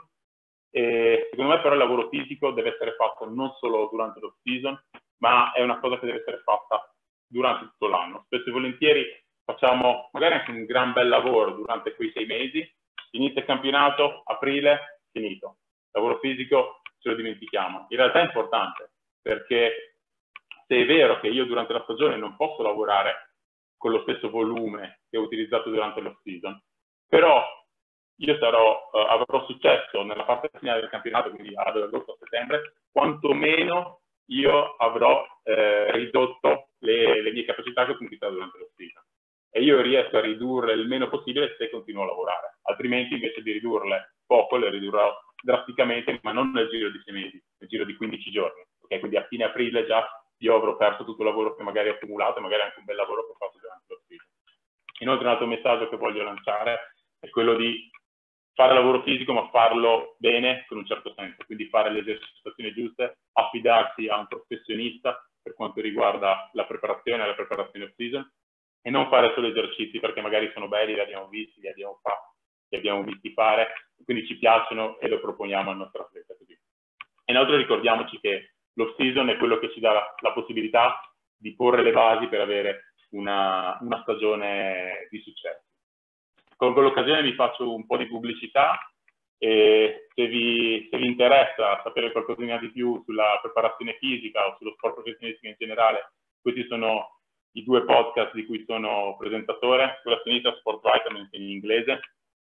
E secondo me però il lavoro fisico deve essere fatto non solo durante l'off-season, ma è una cosa che deve essere fatta durante tutto l'anno. Spesso e volentieri facciamo magari anche un gran bel lavoro durante quei 6 mesi, inizia il campionato, aprile, finito. Il lavoro fisico ce lo dimentichiamo. In realtà è importante, perché se è vero che io durante la stagione non posso lavorare con lo stesso volume che ho utilizzato durante l'off-season, però io avrò successo nella parte finale del campionato, quindi ad agosto a settembre, quantomeno io avrò ridotto le mie capacità che ho conquistato durante l'off-season. E io riesco a ridurle il meno possibile se continuo a lavorare. Altrimenti, invece di ridurle poco, le ridurrò drasticamente, ma non nel giro di 6 mesi, nel giro di 15 giorni. Okay? Quindi a fine aprile già io avrò perso tutto il lavoro che magari ho accumulato e magari anche un bel lavoro che ho fatto durante l'off-season. Inoltre un altro messaggio che voglio lanciare è quello di fare lavoro fisico, ma farlo bene con un certo senso, quindi fare le esercitazioni giuste, affidarsi a un professionista per quanto riguarda la preparazione off-season e non fare solo esercizi perché magari sono belli, li abbiamo visti, li abbiamo visti fare, quindi ci piacciono e lo proponiamo al nostro atleta così. E inoltre ricordiamoci che l'off-season è quello che ci dà la possibilità di porre le basi per avere una stagione di successo. Con l'occasione vi faccio un po' di pubblicità e se vi interessa sapere qualcosina di più sulla preparazione fisica o sullo sport professionistico in generale, questi sono i 2 podcast di cui sono presentatore. Sulla sinistra Sport Vitamins in inglese,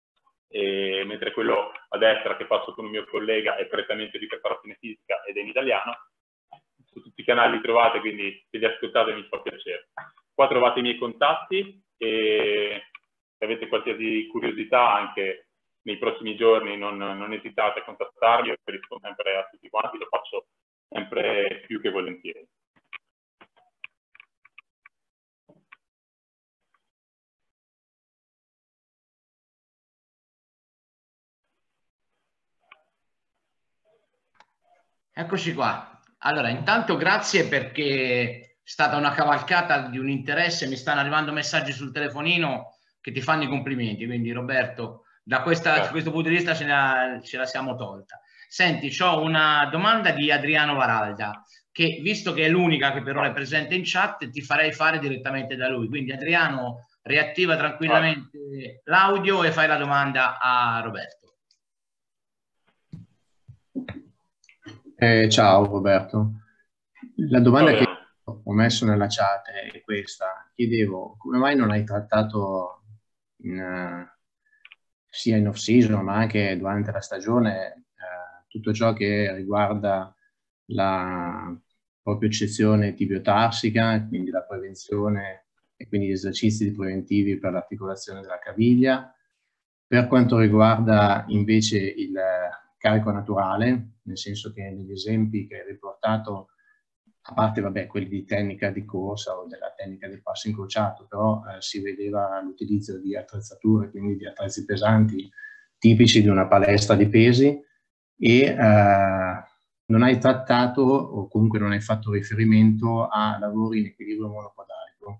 mentre quello a destra che faccio con un mio collega è prettamente di preparazione fisica ed è in italiano. Su tutti i canali li trovate, quindi se li ascoltate mi fa piacere. Qua trovate i miei contatti e se avete qualsiasi curiosità anche nei prossimi giorni non esitate a contattarmi, io rispondo sempre a tutti quanti, lo faccio sempre più che volentieri. Eccoci qua. Allora, intanto grazie perché è stata una cavalcata di un interesse, mi stanno arrivando messaggi sul telefonino che ti fanno i complimenti, quindi Roberto, da questo punto di vista ce la siamo tolta. Senti, ho una domanda di Adriano Varalda, che visto che è l'unica che per ora è presente in chat, ti farei fare direttamente da lui. Quindi Adriano, riattiva tranquillamente l'audio e fai la domanda a Roberto. Ciao Roberto, la domanda che ho messo nella chat è questa: chiedevo come mai non hai trattato sia in off-season ma anche durante la stagione tutto ciò che riguarda la propria eccezione tibiotarsica, quindi la prevenzione e quindi gli esercizi preventivi per l'articolazione della caviglia. Per quanto riguarda invece il carico naturale, nel senso che negli esempi che hai riportato, a parte vabbè, quelli di tecnica di corsa o della tecnica del passo incrociato, però si vedeva l'utilizzo di attrezzature, quindi di attrezzi pesanti tipici di una palestra di pesi, e non hai trattato o comunque non hai fatto riferimento a lavori in equilibrio monopodalico.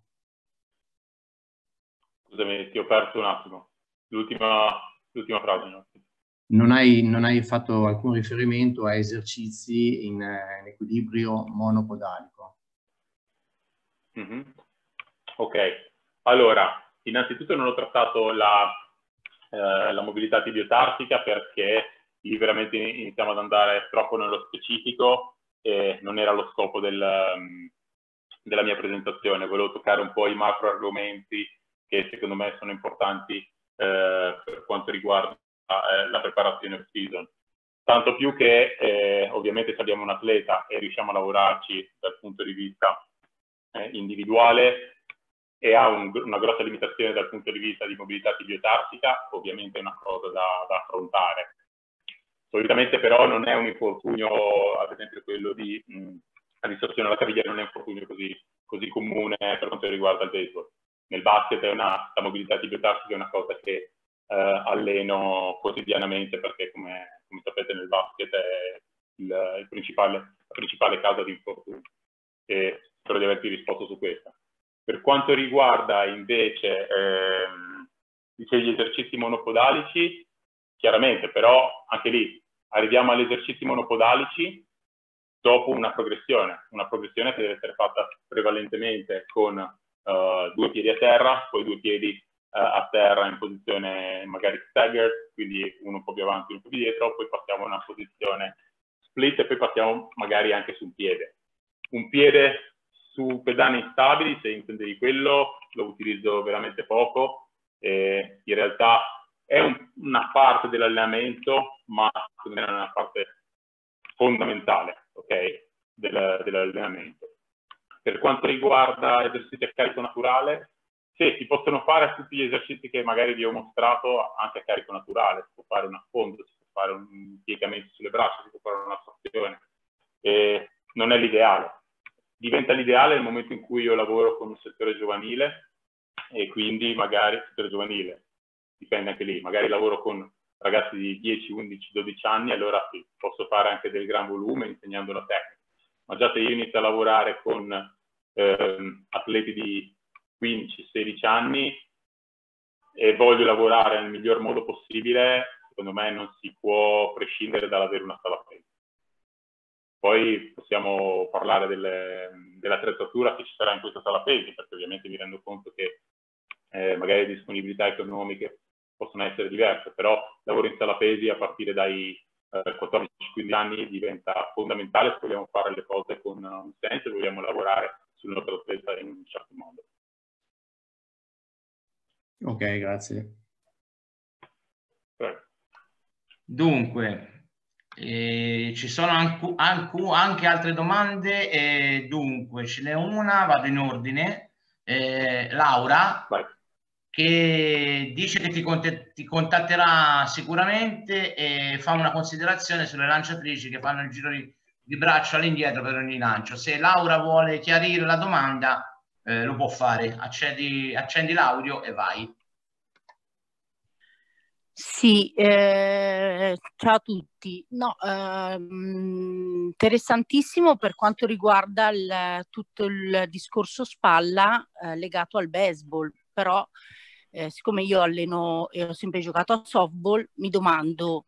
Scusami, ti ho perso un attimo. L'ultima frase. No? Non hai fatto alcun riferimento a esercizi in equilibrio monopodalico. Ok, allora, innanzitutto non ho trattato la mobilità tibiotarsica perché lì veramente iniziamo ad andare troppo nello specifico e non era lo scopo della mia presentazione. Volevo toccare un po' i macro argomenti che secondo me sono importanti per quanto riguarda la preparazione off-season. Tanto più che ovviamente se abbiamo un atleta e riusciamo a lavorarci dal punto di vista individuale e ha una grossa limitazione dal punto di vista di mobilità tibiotarsica, ovviamente è una cosa da affrontare. Solitamente però non è un infortunio, ad esempio quello di distorsione alla caviglia, non è un infortunio così comune per quanto riguarda il baseball. Nel basket la mobilità tibiotarsica è una cosa che alleno quotidianamente perché come sapete nel basket è la principale causa di infortunio. E spero di averti risposto su questa. Per quanto riguarda invece gli esercizi monopodalici, chiaramente però anche lì arriviamo agli esercizi monopodalici dopo una progressione che deve essere fatta prevalentemente con 2 piedi a terra, poi 2 piedi a terra in posizione magari staggered, quindi uno un po' più avanti, uno un po' più dietro, poi passiamo a una posizione split e poi passiamo magari anche su un piede. Un piede su pedane instabili, se intendevi quello, lo utilizzo veramente poco, in realtà è una parte dell'allenamento, ma secondo me è una parte fondamentale, okay, dell'allenamento. Per quanto riguarda esercizi a carico naturale, sì, si possono fare tutti gli esercizi che magari vi ho mostrato anche a carico naturale, si può fare un affondo, si può fare un piegamento sulle braccia, si può fare una trazione, non è l'ideale. Diventa l'ideale nel momento in cui io lavoro con un settore giovanile e quindi magari settore giovanile, dipende anche lì, magari lavoro con ragazzi di 10, 11, 12 anni, allora sì, posso fare anche del gran volume insegnando la tecnica. Ma già se io inizio a lavorare con atleti di 15-16 anni e voglio lavorare nel miglior modo possibile, secondo me non si può prescindere dall'avere una sala pesi. Poi possiamo parlare dell'attrezzatura che ci sarà in questa sala pesi, perché ovviamente mi rendo conto che magari le disponibilità economiche possono essere diverse, però lavoro in sala pesi a partire dai 14-15 anni diventa fondamentale se vogliamo fare le cose con un senso e vogliamo lavorare sul nostro atleta in un certo modo. Ok, grazie. Prego. Dunque, ci sono anche altre domande, dunque ce n'è una, vado in ordine. Laura, vai, che dice che ti contatterà sicuramente e fa una considerazione sulle lanciatrici che fanno il giro di braccio all'indietro per ogni lancio. Se Laura vuole chiarire la domanda, lo può fare. Accendi l'audio e vai. Sì, ciao a tutti. No, interessantissimo per quanto riguarda tutto il discorso spalla legato al baseball, però siccome io alleno e ho sempre giocato a softball, mi domando,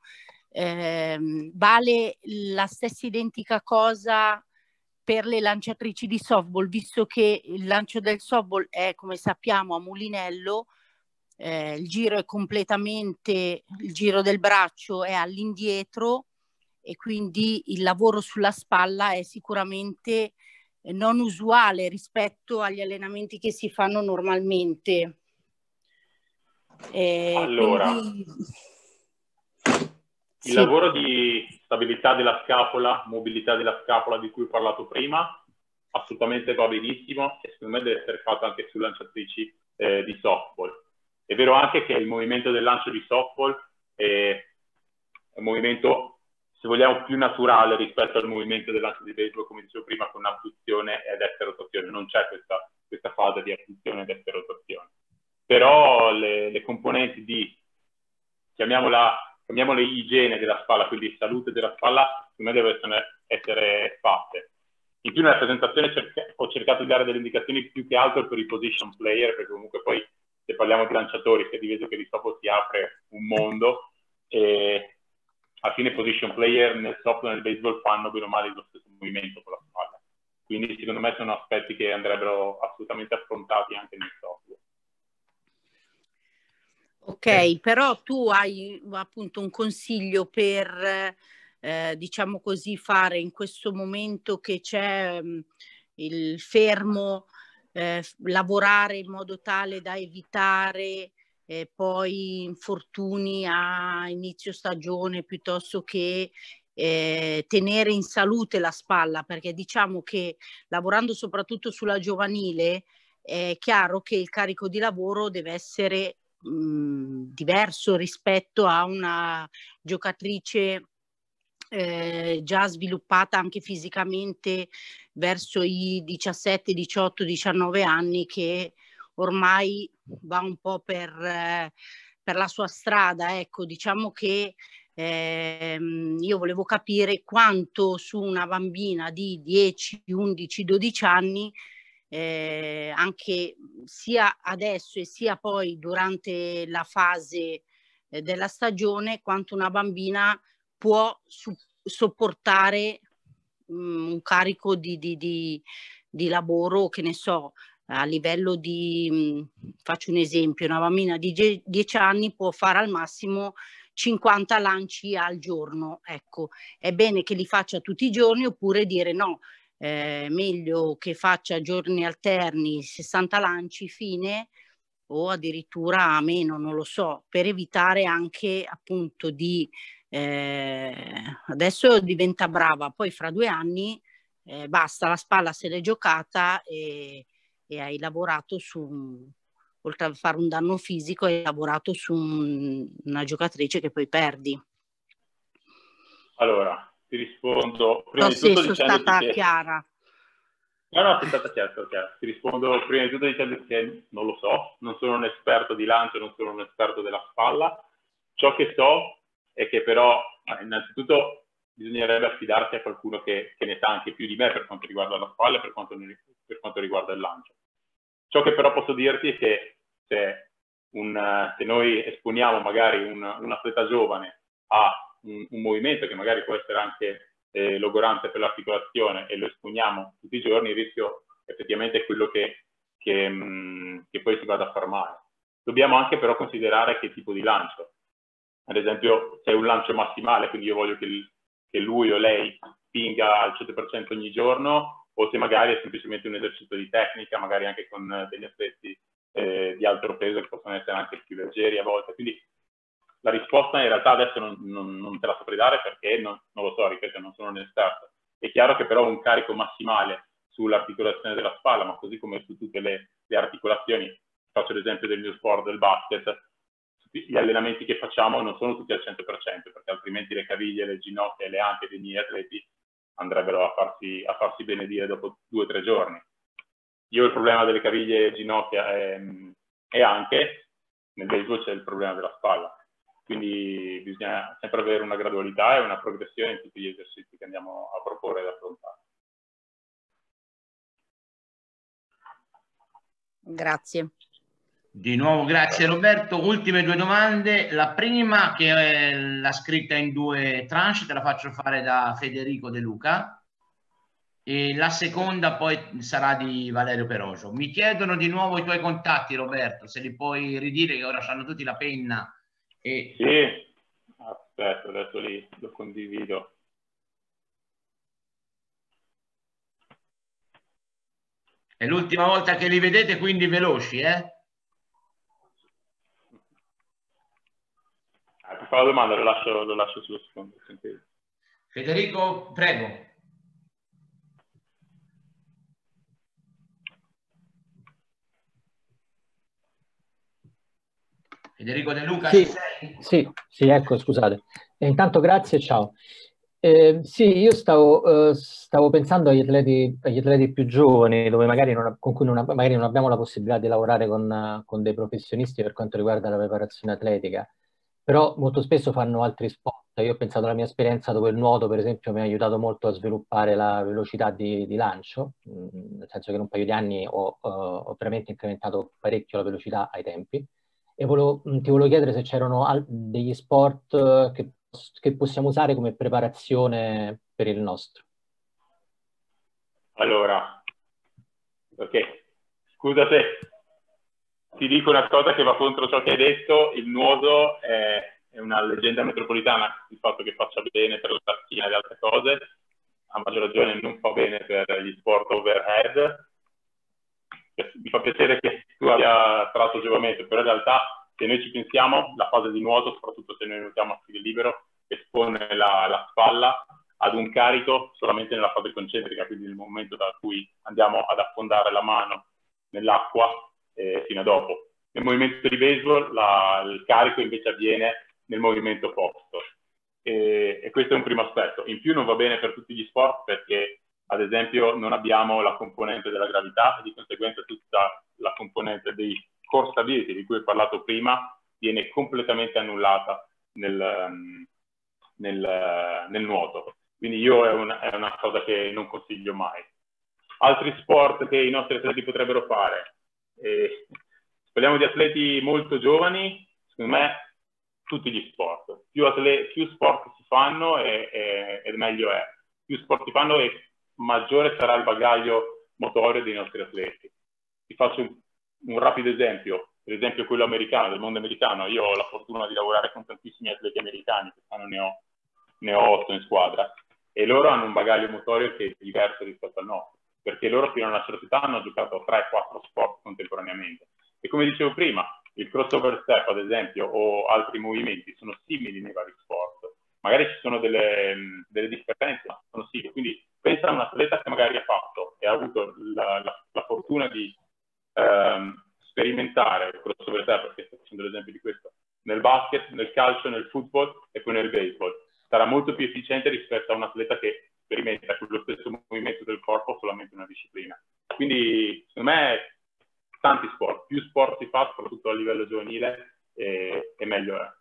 vale la stessa identica cosa per le lanciatrici di softball, visto che il lancio del softball è, come sappiamo, a mulinello, il giro è completamente, il giro del braccio è all'indietro e quindi il lavoro sulla spalla è sicuramente non usuale rispetto agli allenamenti che si fanno normalmente. Allora, quindi, il lavoro di stabilità della scapola, mobilità della scapola di cui ho parlato prima, assolutamente va benissimo e secondo me deve essere fatto anche su lanciatrici di softball. È vero anche che il movimento del lancio di softball è un movimento se vogliamo, più naturale rispetto al movimento del lancio di baseball, come dicevo prima, con abduzione ed rotazione. Non c'è questa fase di abduzione ed rotazione. Però le componenti di, chiamiamole igiene della spalla, quindi salute della spalla, secondo me devono essere fatte. In più nella presentazione ho cercato di dare delle indicazioni più che altro per i position player, perché comunque poi se parliamo di lanciatori, si è diviso che di softball si apre un mondo, e alla fine position player nel softball e nel baseball fanno bene o male lo stesso movimento con la spalla. Quindi secondo me sono aspetti che andrebbero assolutamente affrontati anche nel softball. Ok, però tu hai appunto un consiglio per, diciamo così, fare in questo momento che c'è il fermo, lavorare in modo tale da evitare poi infortuni a inizio stagione, piuttosto che tenere in salute la spalla, perché diciamo che lavorando soprattutto sulla giovanile è chiaro che il carico di lavoro deve essere diverso rispetto a una giocatrice già sviluppata anche fisicamente verso i 17, 18, 19 anni, che ormai va un po' per la sua strada. Ecco, diciamo che io volevo capire quanto su una bambina di 10, 11, 12 anni anche sia adesso e sia poi durante la fase della stagione, quanto una bambina può sopportare un carico di lavoro, che ne so, a livello di, faccio un esempio, una bambina di 10 anni può fare al massimo 50 lanci al giorno. Ecco, è bene che li faccia tutti i giorni, oppure dire no, meglio che faccia giorni alterni 60 lanci fine, o addirittura meno, non lo so, per evitare anche appunto di adesso diventa brava, poi fra 2 anni basta, la spalla se l'è giocata e hai lavorato su, oltre a fare un danno fisico, hai lavorato su una giocatrice che poi perdi. Allora, ti rispondo prima Non di tutto so se sono stata chiara. No, sei stata chiara. Ti rispondo prima di tutto dicendo che non lo so, non sono un esperto di lancio, non sono un esperto della spalla. Ciò che so è che però, innanzitutto, bisognerebbe affidarsi a qualcuno che ne sa anche più di me per quanto riguarda la spalla e per quanto riguarda il lancio. Ciò che però posso dirti è che se noi esponiamo magari un atleta giovane a un movimento che magari può essere anche logorante per l'articolazione e lo esponiamo tutti i giorni, il rischio effettivamente è quello che poi si vada a fermare. Dobbiamo anche però considerare che tipo di lancio. Ad esempio, se è un lancio massimale, quindi io voglio che lui o lei spinga al 100% ogni giorno, o se magari è semplicemente un esercizio di tecnica, magari anche con degli aspetti di altro peso che possono essere anche più leggeri a volte. Quindi la risposta in realtà adesso non te la saprei dare, perché non lo so, ripeto, non sono un esperto. È chiaro che però un carico massimale sull'articolazione della spalla, ma così come su tutte le articolazioni, faccio l'esempio del mio sport, del basket, gli allenamenti che facciamo non sono tutti al 100%, perché altrimenti le caviglie, le ginocchia e le anche dei miei atleti andrebbero a farsi benedire dopo 2 o 3 giorni. Io ho il problema delle caviglie e ginocchia e anche nel baseball c'è il problema della spalla. Quindi bisogna sempre avere una gradualità e una progressione in tutti gli esercizi che andiamo a proporre ed affrontare. Grazie. Di nuovo grazie Roberto. Ultime 2 domande. La prima, che è la scritta in 2 tranche, te la faccio fare da Federico De Luca, e la seconda poi sarà di Valerio Perosio. Mi chiedono di nuovo i tuoi contatti, Roberto, se li puoi ridire, che ora hanno tutti la penna. Sì, aspetta, adesso lo condivido. È l'ultima volta che li vedete, quindi veloci, Per fare la domanda lo lascio sullo sfondo. Federico, prego. Federico De Luca, sì, ci sei? sì, ecco, scusate. E intanto grazie, ciao. Sì, io stavo pensando agli atleti più giovani, dove con cui magari non abbiamo la possibilità di lavorare con dei professionisti per quanto riguarda la preparazione atletica, però molto spesso fanno altri sport. Io ho pensato alla mia esperienza dove il nuoto, per esempio, mi ha aiutato molto a sviluppare la velocità di lancio, nel senso che in un paio di anni ho veramente incrementato parecchio la velocità ai tempi. E ti volevo chiedere se c'erano degli sport che possiamo usare come preparazione per il nostro. Allora, ok, scusa se ti dico una cosa che va contro ciò che hai detto. Il nuoto è una leggenda metropolitana, il fatto che faccia bene per la taschina e le altre cose, a maggior ragione non fa bene per gli sport overhead. Mi fa piacere che tu abbia tratto giovamento, però in realtà se noi ci pensiamo, la fase di nuoto, soprattutto se noi nuotiamo a stile libero, espone la spalla ad un carico solamente nella fase concentrica, quindi nel momento da cui andiamo ad affondare la mano nell'acqua fino a dopo. Nel movimento di baseball il carico invece avviene nel movimento opposto. E questo è un primo aspetto. In più non va bene per tutti gli sport perché ad esempio non abbiamo la componente della gravità e di conseguenza tutta la componente dei core stability di cui ho parlato prima viene completamente annullata nel nuoto. Quindi è una cosa che non consiglio mai. Altri sport che i nostri atleti potrebbero fare. Parliamo di atleti molto giovani, secondo me tutti gli sport. Più sport si fanno e meglio è. Più sport si fanno e maggiore sarà il bagaglio motorio dei nostri atleti. Ti faccio un rapido esempio, per esempio quello americano, del mondo americano. Io ho la fortuna di lavorare con tantissimi atleti americani, quest'anno ne ho 8 in squadra, e loro hanno un bagaglio motorio che è diverso rispetto al nostro, perché loro fino a una certa età hanno giocato 3-4 sport contemporaneamente. E come dicevo prima, il crossover step, ad esempio, o altri movimenti sono simili nei vari sport. Magari ci sono delle differenze, ma sono simili. Quindi pensa a un atleta che magari ha fatto e ha avuto la fortuna di sperimentare il crossover step, perché sto facendo l'esempio di questo, nel basket, nel calcio, nel football e poi nel baseball. Sarà molto più efficiente rispetto a un atleta che sperimenta quello stesso movimento del corpo solamente in una disciplina. Quindi, secondo me, tanti sport, più sport si fa, soprattutto a livello giovanile, e meglio è.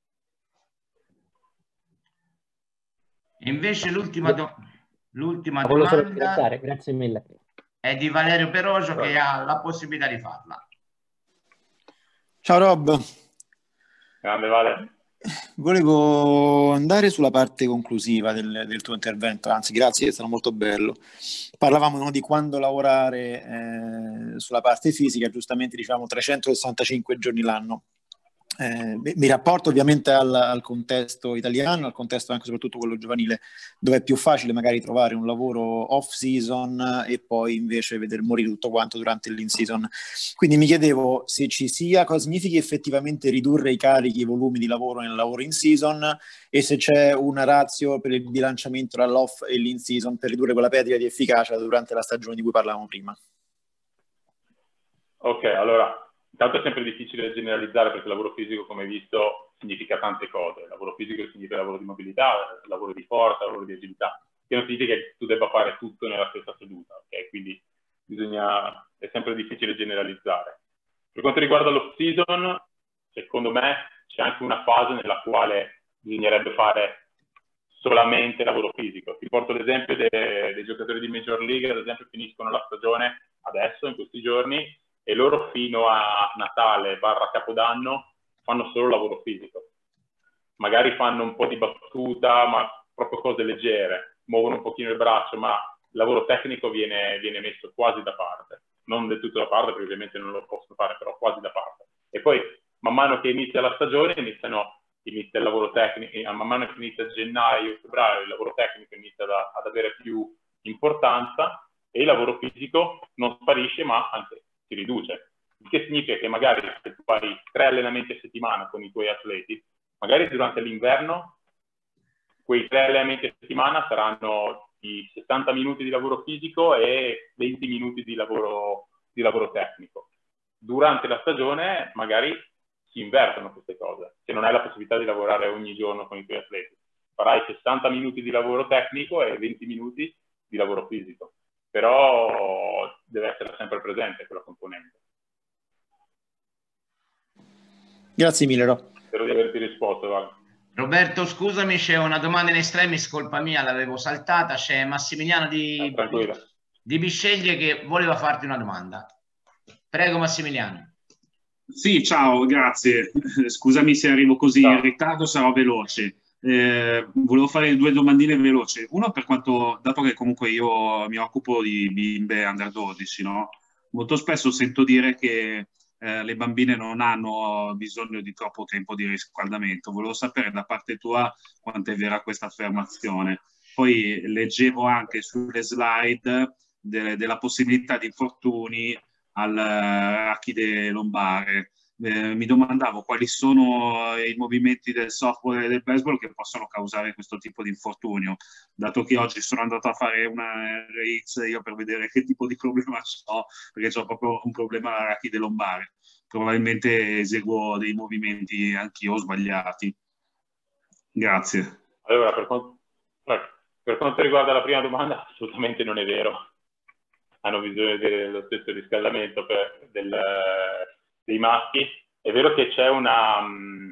E invece l'ultima domanda grazie mille. È di Valerio Peroso, che ha la possibilità di farla. Ciao Rob. Grande Vale. Volevo andare sulla parte conclusiva del tuo intervento, anzi grazie, è stato molto bello. Parlavamo di quando lavorare sulla parte fisica, giustamente diciamo 365 giorni l'anno. Mi rapporto ovviamente al contesto italiano, al contesto anche soprattutto quello giovanile, dove è più facile magari trovare un lavoro off season e poi invece vedere morire tutto quanto durante l'in season. Quindi mi chiedevo se ci sia, cosa significa effettivamente ridurre i carichi e i volumi di lavoro nel lavoro in season e se c'è una ratio per il bilanciamento tra l'off e l'in season per ridurre quella perdita di efficacia durante la stagione di cui parlavamo prima. Ok, allora intanto è sempre difficile generalizzare perché il lavoro fisico, come hai visto, significa tante cose. Il lavoro fisico significa lavoro di mobilità, lavoro di forza, lavoro di agilità, che non significa che tu debba fare tutto nella stessa seduta, ok? Quindi è sempre difficile generalizzare. Per quanto riguarda l'off season, secondo me c'è anche una fase nella quale bisognerebbe fare solamente lavoro fisico. Ti porto l'esempio dei giocatori di Major League, ad esempio, finiscono la stagione adesso, in questi giorni, e loro fino a Natale / Capodanno fanno solo lavoro fisico. Magari fanno un po' di battuta, ma proprio cose leggere, muovono un pochino il braccio, ma il lavoro tecnico viene messo quasi da parte. Non del tutto da parte, perché ovviamente non lo possono fare, però quasi da parte. E poi, man mano che inizia la stagione, inizia il lavoro tecnico, man mano che inizia gennaio, febbraio, il lavoro tecnico inizia ad avere più importanza e il lavoro fisico non sparisce, ma anzi si riduce, il che significa che magari se tu fai 3 allenamenti a settimana con i tuoi atleti, magari durante l'inverno quei 3 allenamenti a settimana saranno di 60 minuti di lavoro fisico e 20 minuti di lavoro tecnico. Durante la stagione magari si invertono queste cose, se non hai la possibilità di lavorare ogni giorno con i tuoi atleti. farai 60 minuti di lavoro tecnico e 20 minuti di lavoro fisico, però deve essere sempre presente quella componente. Grazie mille, Rob. Spero di averti risposto, guarda. Roberto, scusami, c'è una domanda in estremis, colpa mia, l'avevo saltata. C'è Massimiliano di Bisceglie che voleva farti una domanda. Prego, Massimiliano. Sì, ciao, grazie. Scusami se arrivo così in ritardo, sarò veloce. Volevo fare 2 domandine veloci. Uno, per quanto, dato che comunque io mi occupo di bimbe under 12, no? Molto spesso sento dire che le bambine non hanno bisogno di troppo tempo di riscaldamento. Volevo sapere da parte tua quanto è vera questa affermazione. Poi leggevo anche sulle slide della possibilità di infortuni al rachide lombare. Mi domandavo quali sono i movimenti del softball e del baseball che possono causare questo tipo di infortunio, dato che oggi sono andato a fare una RX io per vedere che tipo di problema ho, perché ho proprio un problema alla rachide lombare. Probabilmente eseguo dei movimenti anch'io sbagliati. Grazie. Allora, per quanto riguarda la prima domanda, assolutamente non è vero. Hanno bisogno dello stesso riscaldamento dei maschi. È vero che c'è una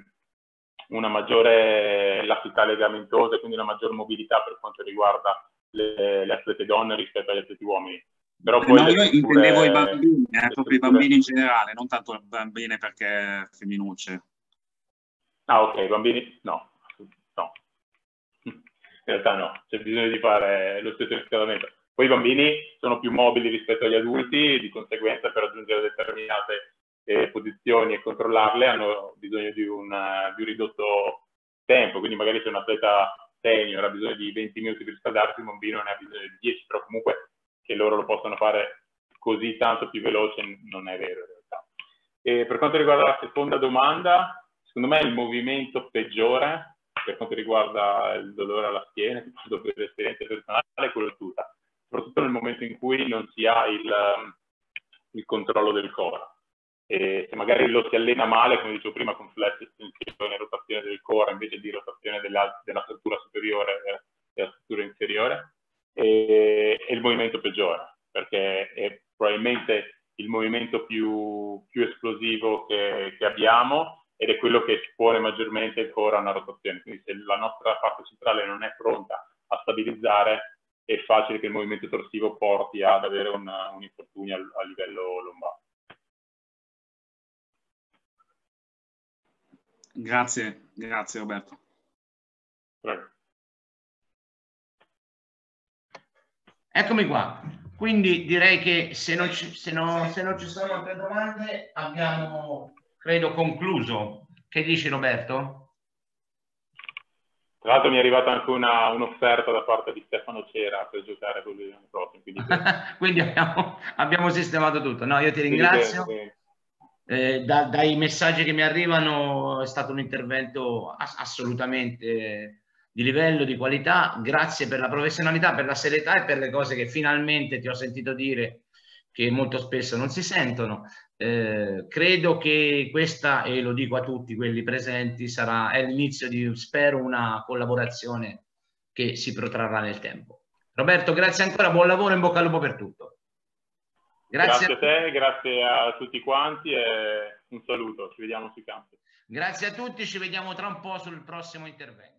maggiore elasticità legamentosa e quindi una maggior mobilità per quanto riguarda le atlete donne rispetto agli atleti uomini. Però poi io intendevo i bambini, proprio i bambini in generale, non tanto le bambine perché femminucce. Ah, ok, i bambini no. In realtà no, c'è bisogno di fare lo stesso riscaldamento. Poi i bambini sono più mobili rispetto agli adulti e di conseguenza per raggiungere determinate posizioni e controllarle hanno bisogno di un ridotto tempo, quindi magari se un atleta senior ha bisogno di 20 minuti per riscaldarsi, un bambino ne ha bisogno di 10, però comunque che loro lo possano fare così tanto più veloce non è vero in realtà. E per quanto riguarda la seconda domanda, secondo me il movimento peggiore per quanto riguarda il dolore alla schiena, che posso per esperienza personale, è quello tuta, soprattutto nel momento in cui non si ha il controllo del core. E se magari lo si allena male, come dicevo prima, con flex, estensione e rotazione del core invece di rotazione della struttura superiore e della struttura inferiore, è il movimento peggiore, perché è probabilmente il movimento più esplosivo che abbiamo ed è quello che espone maggiormente il core a una rotazione. Quindi se la nostra parte centrale non è pronta a stabilizzare, è facile che il movimento torsivo porti ad avere un infortunio a livello lombare. Grazie Roberto. Prego. Eccomi qua. Quindi direi che se non ci sono altre domande abbiamo, credo, concluso. Che dici, Roberto? Tra l'altro mi è arrivata anche un'offerta da parte di Stefano Cera per giocare con lui l'anno prossimo. Quindi abbiamo sistemato tutto. No, io ti ringrazio. Dai messaggi che mi arrivano è stato un intervento assolutamente di livello, di qualità. Grazie per la professionalità, per la serietà e per le cose che finalmente ti ho sentito dire che molto spesso non si sentono. Credo che questa, e lo dico a tutti quelli presenti, è l'inizio di, spero, una collaborazione che si protrarrà nel tempo. Roberto, grazie ancora, buon lavoro e in bocca al lupo per tutto. Grazie a te, grazie a tutti quanti e un saluto, ci vediamo sui campi. Grazie a tutti, ci vediamo tra un po' sul prossimo intervento.